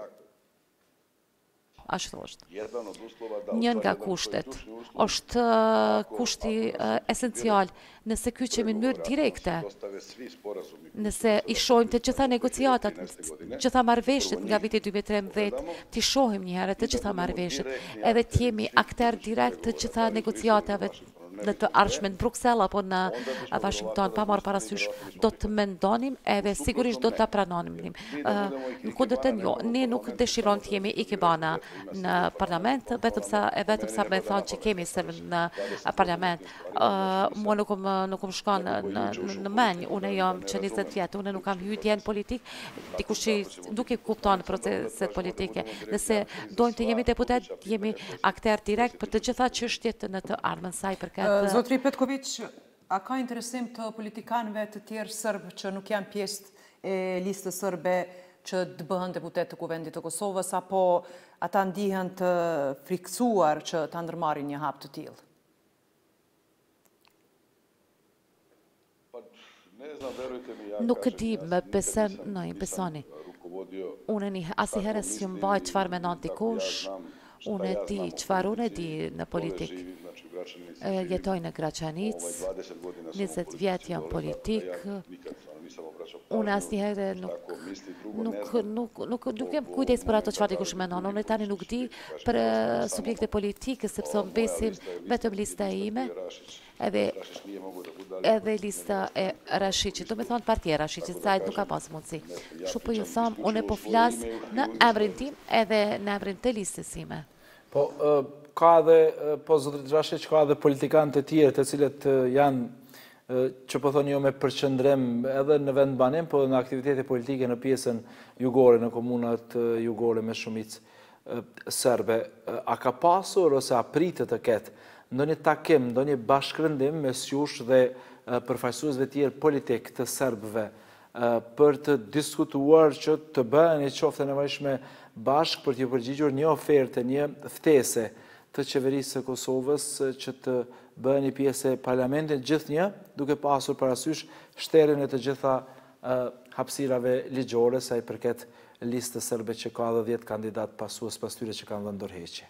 Ashtu është. Njën nga kushtet është kushti esencial, nëse kyqemi në mënyrë direkte, nëse i shohim të gjitha negociatat, gjitha marrëveshjet nga viti 2013, t'i shohim njëherë të gjitha marrëveshjet, edhe t'jemi akter direkt të gjitha negociatave në të ardhshme në Bruksel apo në Washington, pa marrë parasysh, do të mendonim edhe sigurisht do të pranonim. Në kundërtën jo, ne nuk dëshiron të jemi ikebana në parlament, vetëm sa me thonë që kemi se në parlament. Mua nuk më shkon në menj, une jam që 20 vjetë, une nuk kam hyrje në politik, dikush që nuk i kupton proceset politike. Nëse dojmë të jemi deputet, jemi akter direkt për të gjitha çështjet në të ardhmen saj përket. Zotri Petković, a ka interesim të politikanëve të tjerë sërbë që nuk janë pjesë e listës sërbe që të bëhen deputet të Kuvendit të Kosovës, apo ata ndihen të friksuar që ta ndërmarrin një hap të tillë? Nuk e di, me besoni. Unë asnjëherë s'jum mbaj çfarë mendon dikush, unë e di çfarë unë e di në politikë. Jetoj në Gračanic, 20 vjetë jam politik, unë asnjëherë nuk jem kujdes për ato çfarë dikush mendon, unë tani nuk di për subjekte politike, sepse besim vetëm lista ime, edhe lista e Rashiqit, do me thonë partia Rashiqit, sajt nuk ka pas mundësi. Kështu po ju thamë, unë po flas në emrin tim edhe në emrin të listës ime. Po, zotrit Rashiq, ka edhe politikanë të tjerë të cilët janë që po thoni jo me përqëndrim edhe në vend banim, po në aktivitete politike në pjesën jugore, në komunat jugore me shumicë serbe. A ka pasur ose a pritet të ketë ndonjë takim, ndonjë bashkërëndim mes jush dhe përfaqësuesve tjerë politik të serbëve për të diskutuar që të bëhen e qofte nevojshme bashkë për t'ju përgjigjur një oferte, një ftese të qeverisë së Kosovës që të bëhen një pjesë e parlamentit gjithnjë, duke pasur parasysh shterjen e të gjitha hapësirave ligjore sa i përket listës serbe që ka edhe 10 kandidat pasues pas tyre që kanë dhënë dorëheqje.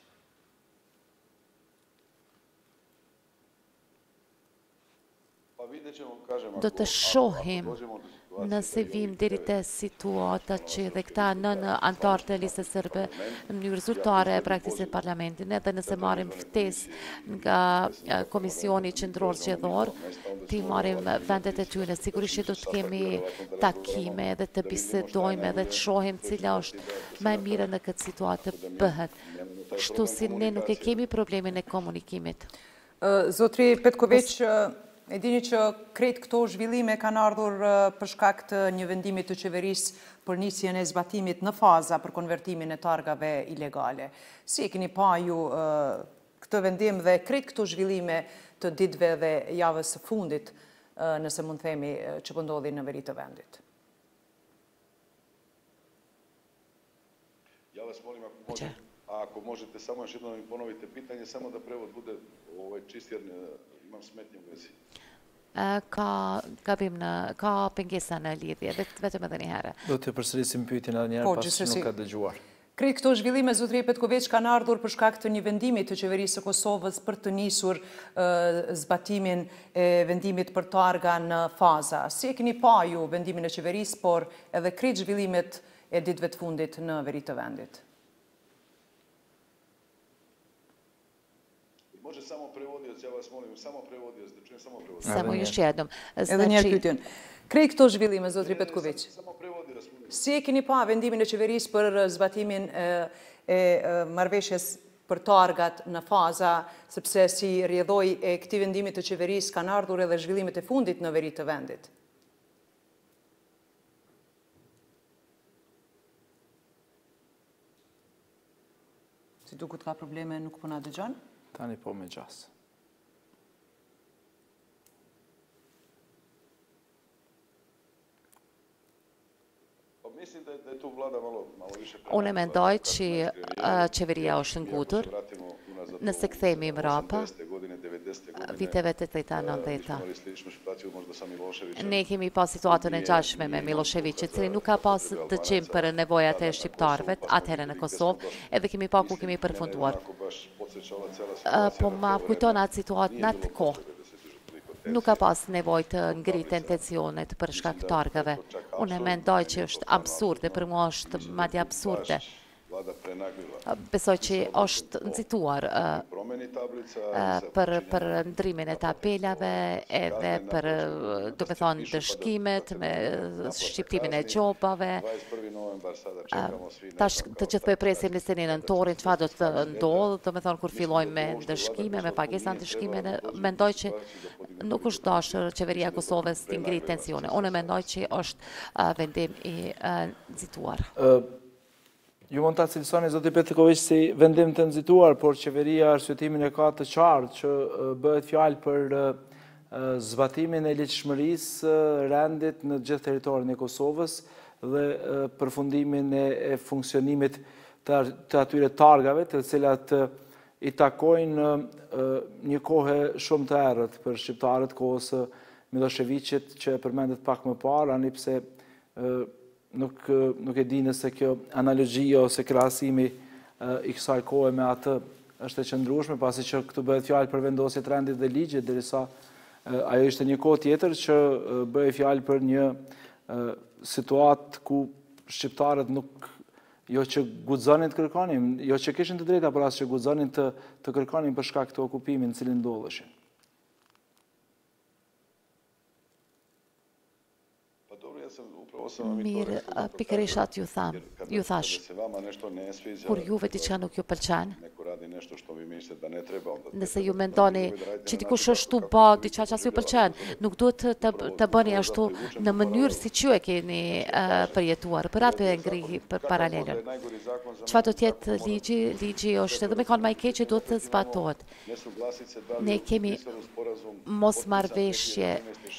Do të shohim nëse vim deri te situata që dhe këta në antarë të listës serbe në mënyrë zyrtare e praktikisë të parlamentin, edhe nëse marrim ftesë nga Komisioni Qendror Zgjedhor, ti marrim vendet e tyre, sigurisht që do të kemi takime dhe të bisedojmë edhe të shohim cila është më e mira në këtë situatë bëhet. Kështu si ne nuk e kemi problemin e komunikimit. Zotri Petković, e dini që krejt këto zhvillime kanë ardhur për shkak të një vendimi të qeverisë për nisjen e zbatimit në faza për konvertimin e targave ilegale. Si e keni pa ju këtë vendim dhe krejt këto zhvillime të ditëve dhe javës së fundit, nëse mund themi që po ndodhin në veri të vendit? Ja vas molim ako možete samo još jednom mi ponovite pitanje, samo da prevod bude čist jer imam smetnje u vezi. Ka pengesa në lidhje, vetëm edhe një herë. Do të përsërisim pyetjen edhe një herë pasi nuk ka dëgjuar. Krejt këto zhvillime, zotri Petković, kanë ardhur për shkak të një vendimi të qeverisë së Kosovës për të nisur zbatimin e vendimit për targa në faza. Si e keni pa ju vendimin e qeverisë, por edhe krejt zhvillimet e ditëve të fundit në veri të vendit? Može samo prevodioc, ja vas molim, samo prevodioc, da čujem samo prevodioc. Samo još jednom. Edhe një pyetje. Krejt këto zhvillime, zotri Petković, si e keni pa vendimin e qeverisë për zbatimin e marrëveshjes për targat në faza, sepse si rrjedhoi e këtij vendimit të qeverisë kanë ardhur edhe zhvillimet e fundit në veri të vendit? Si duket ka probleme, nuk po na dëgjon? Tani po me gjas. Unë mendoj që qeveria është ngutur, nëse kthehemi mbrapa, viteve 80-90. Ne kemi pas situatën e ngjashme me Milošević, i cili nuk ka pas dëgjim për nevojat e shqiptarëve atëherë në Kosovë, edhe kemi pa ku kemi përfunduar. Po ma kujton atë situatë në atë kohë. Nuk ka pas nevojë të ngritë tensionet për shkak të targave. Unë mendoj që është absurde, për mua është madje absurde. Besoj që është nxituar për ndrimin e tabelave edhe për, do me thonë, dëshkimet me shqiptimin e gjobave. Tash të gjithë po e presim nisenin në nëntorin, çfarë do të ndodhë, do me thonë, kur fillojmë me dëshkime, me pagesa në dëshkime, mendoj që nuk është dashur qeveria e Kosovës të ngritë tensione. Unë mendoj që është vendim i nxituar. Ju mund të cilësoni, zoti Petković, si vendim të nxituar, por qeveria arsyetimin e ka të qartë që bëhet fjalë për zbatimin e ligjshmërisë rendit në gjithë territorin e Kosovës dhe përfundimin e funksionimit të atyre targave, të cilat i takojnë një kohë shumë të errët për shqiptarët kohës Miloševićit, që përmendet pak më parë, ani pse nuk e di nëse kjo analogjia ose krahasimi i kësaj kohe me atë është e qëndrueshme, pasi që këtu bëhet fjalë për vendosje të rendit dhe ligjit, derisa ajo ishte një kohë tjetër që bëhej fjalë për një situatë ku shqiptarët nuk, jo që guxonin të kërkonin, jo që kishin të drejta, por as që guxonin të kërkonin për shkak të okupimin në cilin ndodheshin. Mirë, pikërisht atë ju thash, kur juve diçka nuk ju pëlqen, Nëse ju mendoni që dikush është tu bë diçka që as ju pëlqen, nuk duhet të bëni ashtu në mënyrë si që e keni përjetuar, për atë e ngrihi për paralelën. Çfarë do të jetë ligji është edhe me kanë më i keq që duhet të zbatohet. Ne kemi mosmarrveshje.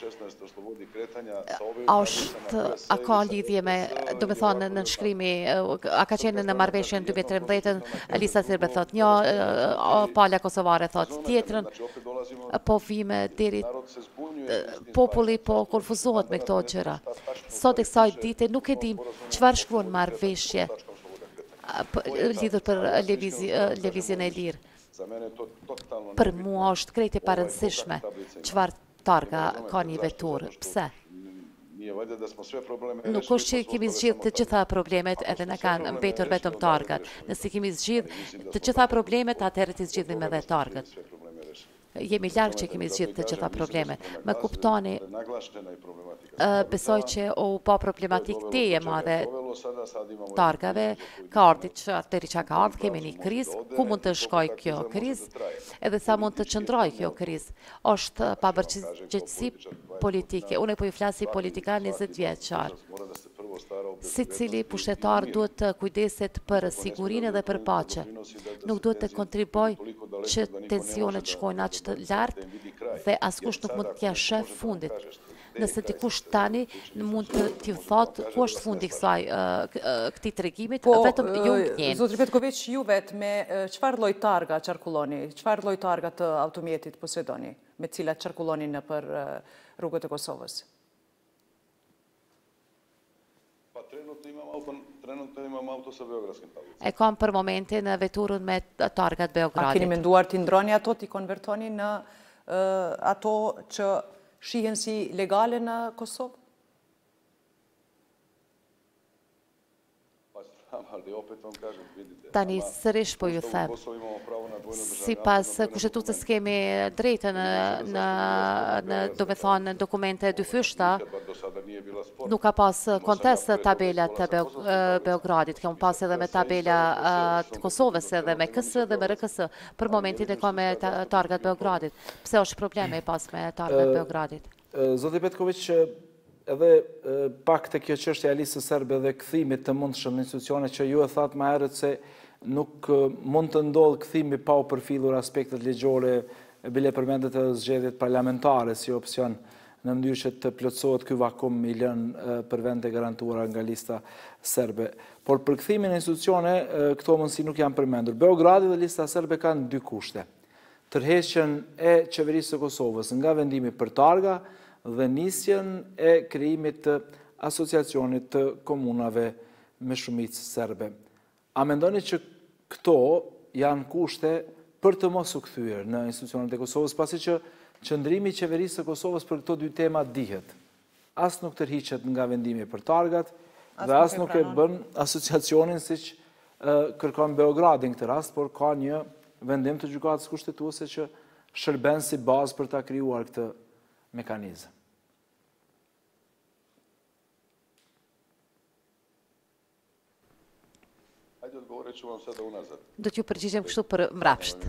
A ka lidhje me, do me thonë, në nënshkrimi, a ka qenë në marrveshjen 2013, Lista Serbe thot një, Palja Kosovare thot tjetrën, po vime deri populli po konfuzohet me këto gjëra. Sot e kësaj dite nuk e dim çfarë shkruan marrveshje lidhur për lëvizjen e lirë. Për mua është krejt e parëndësishme çfarë targa ka një vetur. Pse? Nuk është që kemi zgjidhur të gjitha problemet edhe na kanë mbetur vetëm targat. Nëse kemi zgjidhur të gjitha problemet, atëherë të zgjidhim edhe targat. Jemi larg që kemi zgjidhur të gjitha problemet. Më kuptoni, besoj që u pa problematik teje madhe targave, ka ardhur që atëri që ka ardhur, kemi një krizë, ku mund të shkoj kjo krizë, edhe sa mund të qëndroj kjo krizë. Është pabërgjithësi politike. Unë po i flasi politikan 20 vjeçar. Secili pushtetar duhet të kujdeset për sigurinë dhe për paqe. Nuk duhet të kontriboj që tensionet shkojnë aq të lartë dhe askush nuk mund t'ia sheh fundit. Nëse dikush tani mund të t'ju thotë ku është fundi këtij tregimit, vetëm ju njeni. Zotri Petković, ju vetë me çfarë lloj targa qarkulloni? Çfarë lloj targa të automjetit posedoni, me cilat qarkulloni nëpër rrugët e Kosovës? E kam për momentin veturën me targat Beogradit. A keni menduar t'i ndroni ato, t'i konvertoni në ato që shihen si legale në Kosovë? Tani sërish po ju them. Sipas kushtetucës kemi drejtën në do me thonë dokumente dyfyshta, nuk ka pas kontest tabelat të Beogradit, kam pas edhe me tabela të Kosovës edhe me KS dhe me RKS. Për momentin e ka me targat Beogradit. Pse është probleme pas me targat Beogradit? Zoti Petković, edhe pak të kjo çështja e listës serbe dhe kthimit të mundshëm në institucione që ju e thatë më herët se nuk mund të ndodhë kthimi pa u përfillur aspektet ligjore, bile përmendet edhe zgjedhjet parlamentare si opsion në mënyrë që të plotësohet ky vakum i lënë për vende garantuara nga lista serbe. Por për kthimin e institucione, këto mundësi nuk janë përmendur. Beogradi dhe lista serbe kanë dy kushte. Tërheqjen e qeverisë së Kosovës nga vendimi për targa dhe nisjen e krijimit të asociacionit të komunave me shumicë serbe. A mendoni që këto janë kushte për të mos u kthyer në institucionet e Kosovës, pasi që qëndrimi i qeverisë së Kosovës për këto dy tema dihet. As nuk tërhiqet nga vendimi për targat dhe as nuk e bën asociacionin siç kërkon Beogradi në këtë rast, por ka një vendim të gjykatës kushtetuese që shërben si bazë për ta krijuar këtë mekanizëm. Do t'ju përgjigjem kështu për mbrapsht.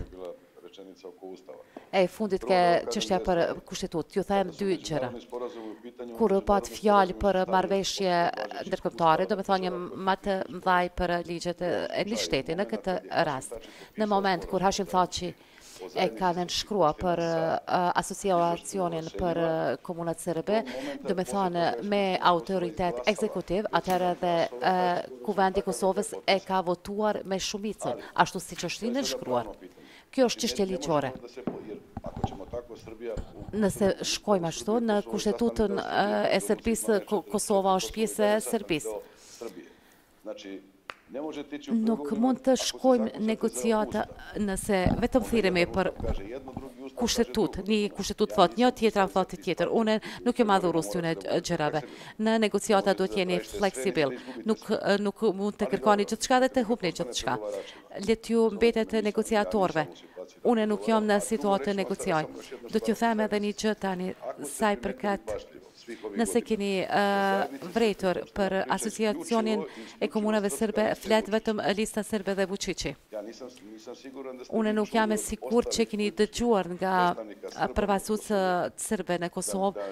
E fundit ke çështja për kushtetut. Ju them dy gjëra. Kur pat fjalë për marrëveshje ndërkombëtare, do të thonë një më të mëdhaj për ligjet e shtetit në këtë rast. Në moment kur Hashim Thaçi e ka nënshkrua për asociacionin për komunat serbe, do me thonë me autoritet ekzekutiv, atëherë dhe Kuvendi Kosovës e ka votuar me shumicën, ashtu si që është nënshkruar. Kjo është çështje ligjore. Nëse shkojmë ashtu, në kushtetutën e Serbisë, Kosova është pjesë e Serbisë. Nuk mund të shkojmë negociata nëse vetëm thirremi për kushtetut. Një kushtetut thot një, tjetra thot tjetër. Unë nuk jam adhurus këtyre gjërave. Në negociata duhet jeni fleksibil. Nuk mund të kërkoni gjithçka dhe të hupni gjithçka. Le t'ju mbetet negociatorëve. Unë nuk jam në situatë të negocioj. Do t'ju them edhe një gjë tani, sa i përket Nëse keni vretur për asociacionin e komunave sërbe, flet vetëm lista sërbe dhe Vučići. Unë nuk jam e sigurt që keni dëgjuar nga përfaqësuesët sërbe në Kosovë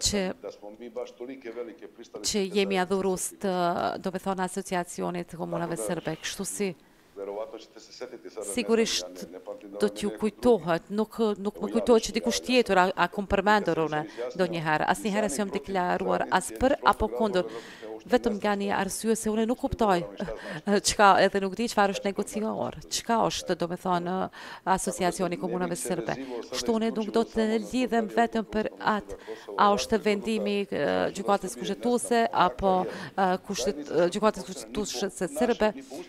që jemi adhurus të, do të thonë, asociacionit të komunave sërbe, kështu si sigurisht do t'ju kujtohet, nuk më kujtohet që dikush tjetër a kom përmendur unë ndonjëherë. Asnjëherë s'jam deklaruar as për apo kundër, vetëm nga një arsye se unë nuk kuptoj çka, edhe nuk di çfarë është negocior, çka është, do të thonë, asociacioni komunave sërbe. Kështu unë nuk do të lidhem vetëm për atë, a është vendimi gjykatës kushtetuese apo gjykatës kushtetuese sërbe.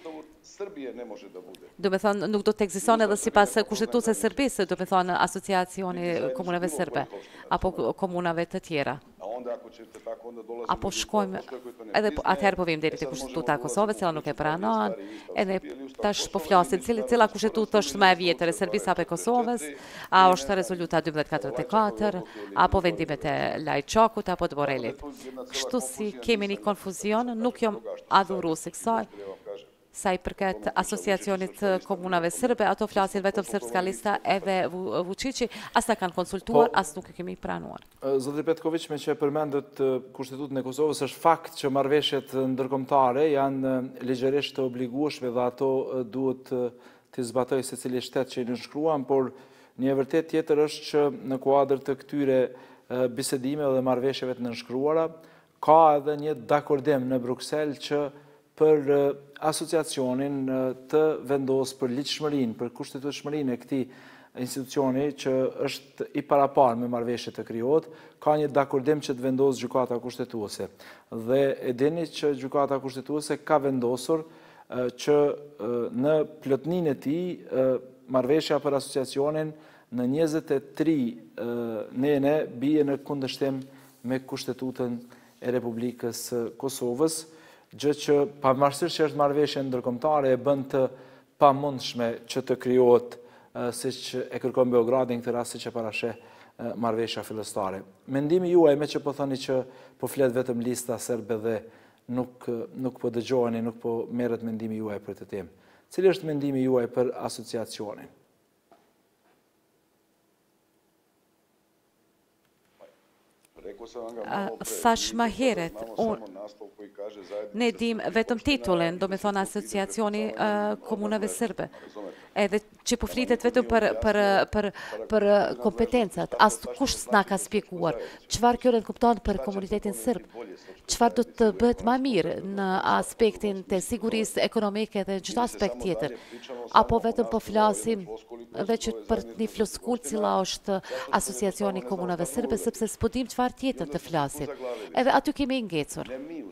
Do me thonë, nuk do të ekziston edhe sipas kushtetuesve së Serbisë, do me thonë, asociacioni komunave sërbe apo komunave të tjera. Apo shkojmë, edhe atëherë po vim deri te kushtetuta e Kosovës, cila nuk e pranon, edhe tash po flasim cila kushtetutë është më e vjetër, e Serbisë apo e Kosovës, a është rezoluta 1244, apo vendimet e Lajçakut apo të Borrelit. Kështu si kemi një konfuzion, nuk jam adhurues i kësaj. Sa i përket asociacionit komunave sërbe, ato flasin vetëm srpska lista edhe Vučići, as na kanë konsultuar, as nuk e kemi pranuar. Zoti Petković, me që përmendët Kushtetutën e Kosovës, është fakt që marrëveshjet ndërkombëtare janë ligjërisht të obligueshme dhe ato duhet të zbatojë secili shtet që i nënshkruan, por një e vërtet tjetër është që në kuadër të këtyre bisedimeve dhe marrëveshjeve të nënshkruara, ka edhe një dakordim në Bruksel që për asociacionin të vendos për ligjshmërinë, për kushtetueshmërinë e këtij institucioni që është i paraparë me marrëveshje të krijohet, ka një dakordim që të vendos gjykata kushtetuese. Dhe e dini që gjykata kushtetuese ka vendosur që në plotninë e tij marrëveshja për asociacionin në 23 nene bie në kundërshtim me Kushtetutën e Republikës Kosovës, gjë që pavarësisht që është marrëveshje ndërkombëtare e bën të pamundshme që të krijohet siç e kërkon Beogradi në këtë rast siç e parasheh marrëveshja fillestare. Mendimi juaj me që po thoni që po flet vetëm lista serbe dhe nuk po dëgjoheni, nuk po merret mendimi juaj për këtë temë. Cili është mendimi juaj për asociacionin? Thash më herët, ne dim vetëm titullin, do me thonë asociacioni komunave sërbe. Edhe që po flitet vetëm për kompetencat, as kush s'na ka spjeguar, çfarë kjo kupton për komunitetin sërb, çfarë do të bëhet më mirë në aspektin të sigurisë ekonomike dhe çdo aspekt tjetër, apo vetëm po flasim veç për një floskull cila është asociacioni komunave sërbe, sepse s'po dim çfarë tjetër të flasim. Edhe aty kemi ngecur.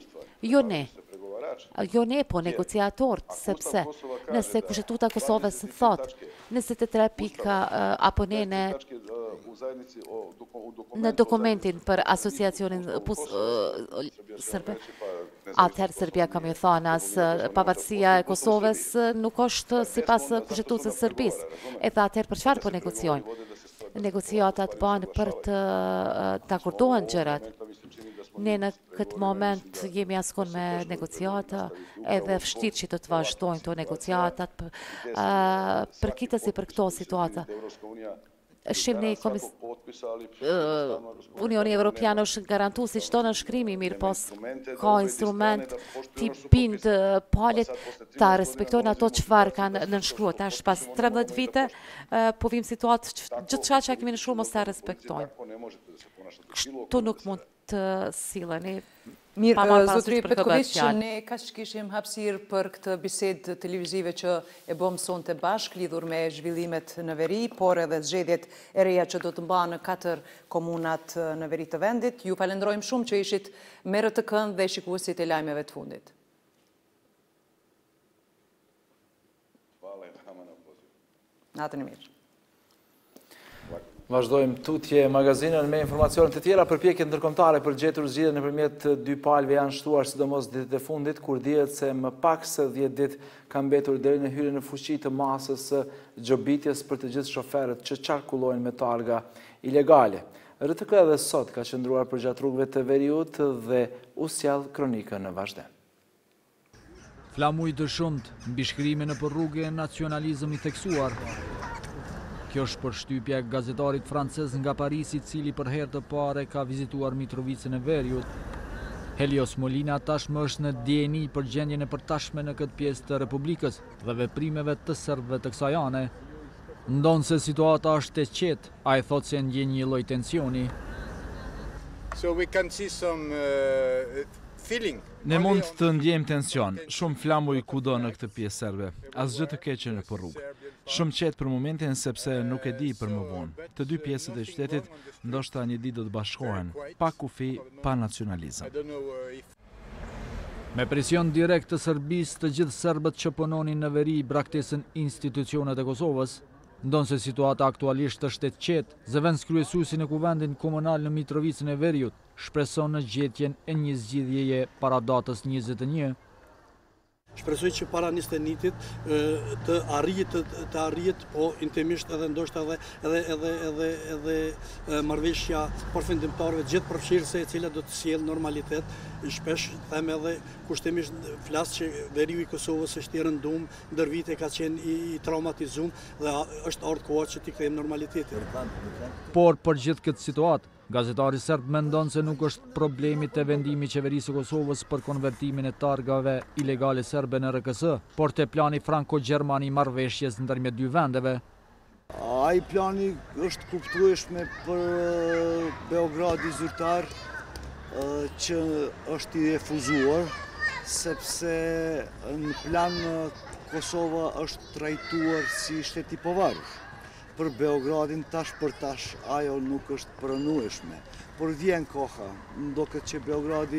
Jo ne, po negociatorët, sepse nëse Kushtetuta e Kosovës thot 23 pika apo nene në dokumentin për asociacionin sërbe, atëherë Serbia ka më thënë as pavarësia e Kosovës nuk është sipas Kushtetutës së Serbisë. Edhe atëherë për çfarë po negociojmë? Negociatat banë për të akordohen gjërat. Ne në këtë moment jemi askon me negociata, edhe vështirë që të vazhdojnë të negociatat përkitësi për këto situata. Shqipni Unioni Evropian është garantu si çdo nënshkrimi mirë, pos ka instrument t'i bind palët ta respektojnë ato çfarë kanë nënshkruar. Tash pas 13 vite po vim situatë gjithçka që kemi nënshkruar mos ta respektojnë. Kështu nuk mund të silleni. Mirë, zotëri Petković, ne kaq kishim hapësirë për këtë bisedë televizive që e bëm sonte bashkë lidhur me zhvillimet në veri, por edhe zgjedhjet e reja që do të mbahen në 4 komunat në veri të vendit. Ju falenderojmë shumë që ishit me RTK-n dhe shikuesit e lajmeve të fundit. Natën e mirë. Vazhdojmë tutje magazinën me informacionet të tjera. Përpjekjet ndërkombëtare për gjetur zgjidhje nëpërmjet 2 palëve janë shtuar sidomos ditët e fundit, kur dihet se më pak se 10 ditë ka mbetur deri në hyrjen në fuqi të masës së xhobitjes për të gjithë shoferët që qarkullojnë me targa ilegale. RTK edhe sot ka qëndruar përgjatë rrugëve të Veriut dhe u sjell kronikën në vazhdim. Flamuj të shumët, mbi shkrime në për rrugë e nacionalizëm i theksuar. Kjo është përshtypja e gazetarit francez nga Parisi, i cili për herë të pare ka vizituar Mitrovicën e Veriut. Helios Molina tashmë është në dieni për gjendjen e përtashme në këtë pjesë të Republikës dhe veprimeve të serbëve të kësaj ane. Ndonë se situata është e qetë, a i thotë se ndjen një lloj tensioni. Ne mund të ndjejmë tension, shumë flamuj kudo në këtë pjesë serbe, asgjë të keqe në për rrugë. Shumë qetë për momentin sepse nuk e di për më vonë. Të dy pjesët e qytetit ndoshta një ditë do të bashkohen, pa kufi, pa nacionalizëm. Me presion direkt të Serbisë, të gjithë serbët që punonin në veri braktesën institucionet e Kosovës. Ndonë se situata aktualisht është e qetë, zëvendës kryesuesi në kuvendin komunal në Mitrovicën e Veriut shpreson në gjetjen e një zgjidhjeje para datës 21. Shpresoj që para 21-it të arrijet, po intimisht edhe ndoshta edhe marrëveshja përfundimtare gjithë përfshirëse e cila do të sjellë normalitet. Shpesh them edhe kushtimisht flas që Veriu i Kosovës është i rëndum, ndër vite ka qenë i traumatizuar dhe është ardhur koha që t'i kthejmë normalitetin. Por për gjithë këtë situatë, gazetari serb mendon se nuk është problemi te vendimi i qeverisë së Kosovës për konvertimin e targave ilegale serbe në RKS, por te plani franko-gjerman i marrëveshjes ndërmjet dy vendeve. Ai plani është kuptueshme për Beogradi zyrtar që është i refuzuar, sepse në plan Kosova është trajtuar si shtet i pavarur. Për Beogradin tash për tash ajo nuk është pranueshme, por vjen koha, ndoket që Beogradi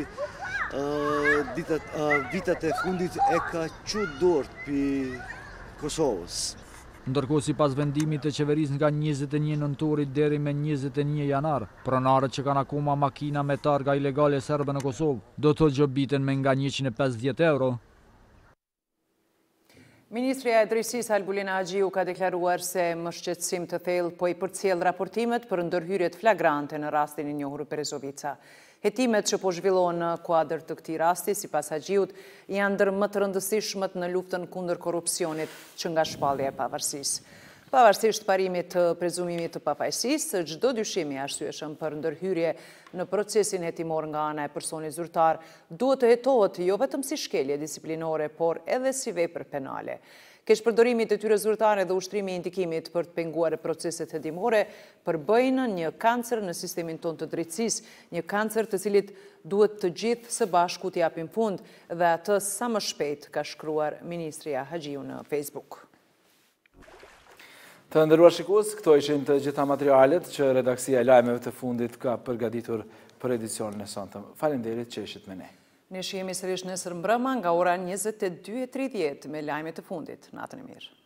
vitet e fundit e ka qut dorë pi Kosovës. Ndërkohë sipas vendimit të qeverisë nga 21 nëntori deri me 21 janar, pronarët që kanë akoma makina me targa ilegale serbe në Kosovë do të gjobiten me nga 150 euro. Ministria e Drejtësisë Albulina Agjiu ka deklaruar se më shqetësim të thellë po i përcjell raportimet për ndërhyrjet flagrante në rastin e njohur Berezovica. Hetimet që po zhvillohen në kuadër të këtij rasti, sipas Agjiut, janë ndër më të rëndësishmet në luftën kundër korrupsionit që nga shpallja e pavarësisë. Pavarësisht parimit të prezumimit të papajësisë, çdo dyshim i arsyeshëm për ndërhyrje në procesin hetimor nga ana e personit zyrtar duhet të hetohet jo vetëm si shkelje disiplinore, por edhe si vepër penale. Keqpërdorimi i tyre zyrtare dhe ushtrimi i ndikimit për të penguar proceset hetimore përbëjnë një kancer në sistemin tonë të drejtësisë, një kancer të cilit duhet të gjithë së bashku t'i japim fund dhe atë sa më shpejt, ka shkruar Ministria Agjiu në Facebook. Të nderuar shikues, këto ishin të gjitha materialet që redaksia e lajmeve të fundit ka përgatitur për edicionin e sonte. Faleminderit që ishit me ne. Ne shihemi sërish nesër mbrëma nga ora 22:30 me lajmet të fundit. Natën e mirë.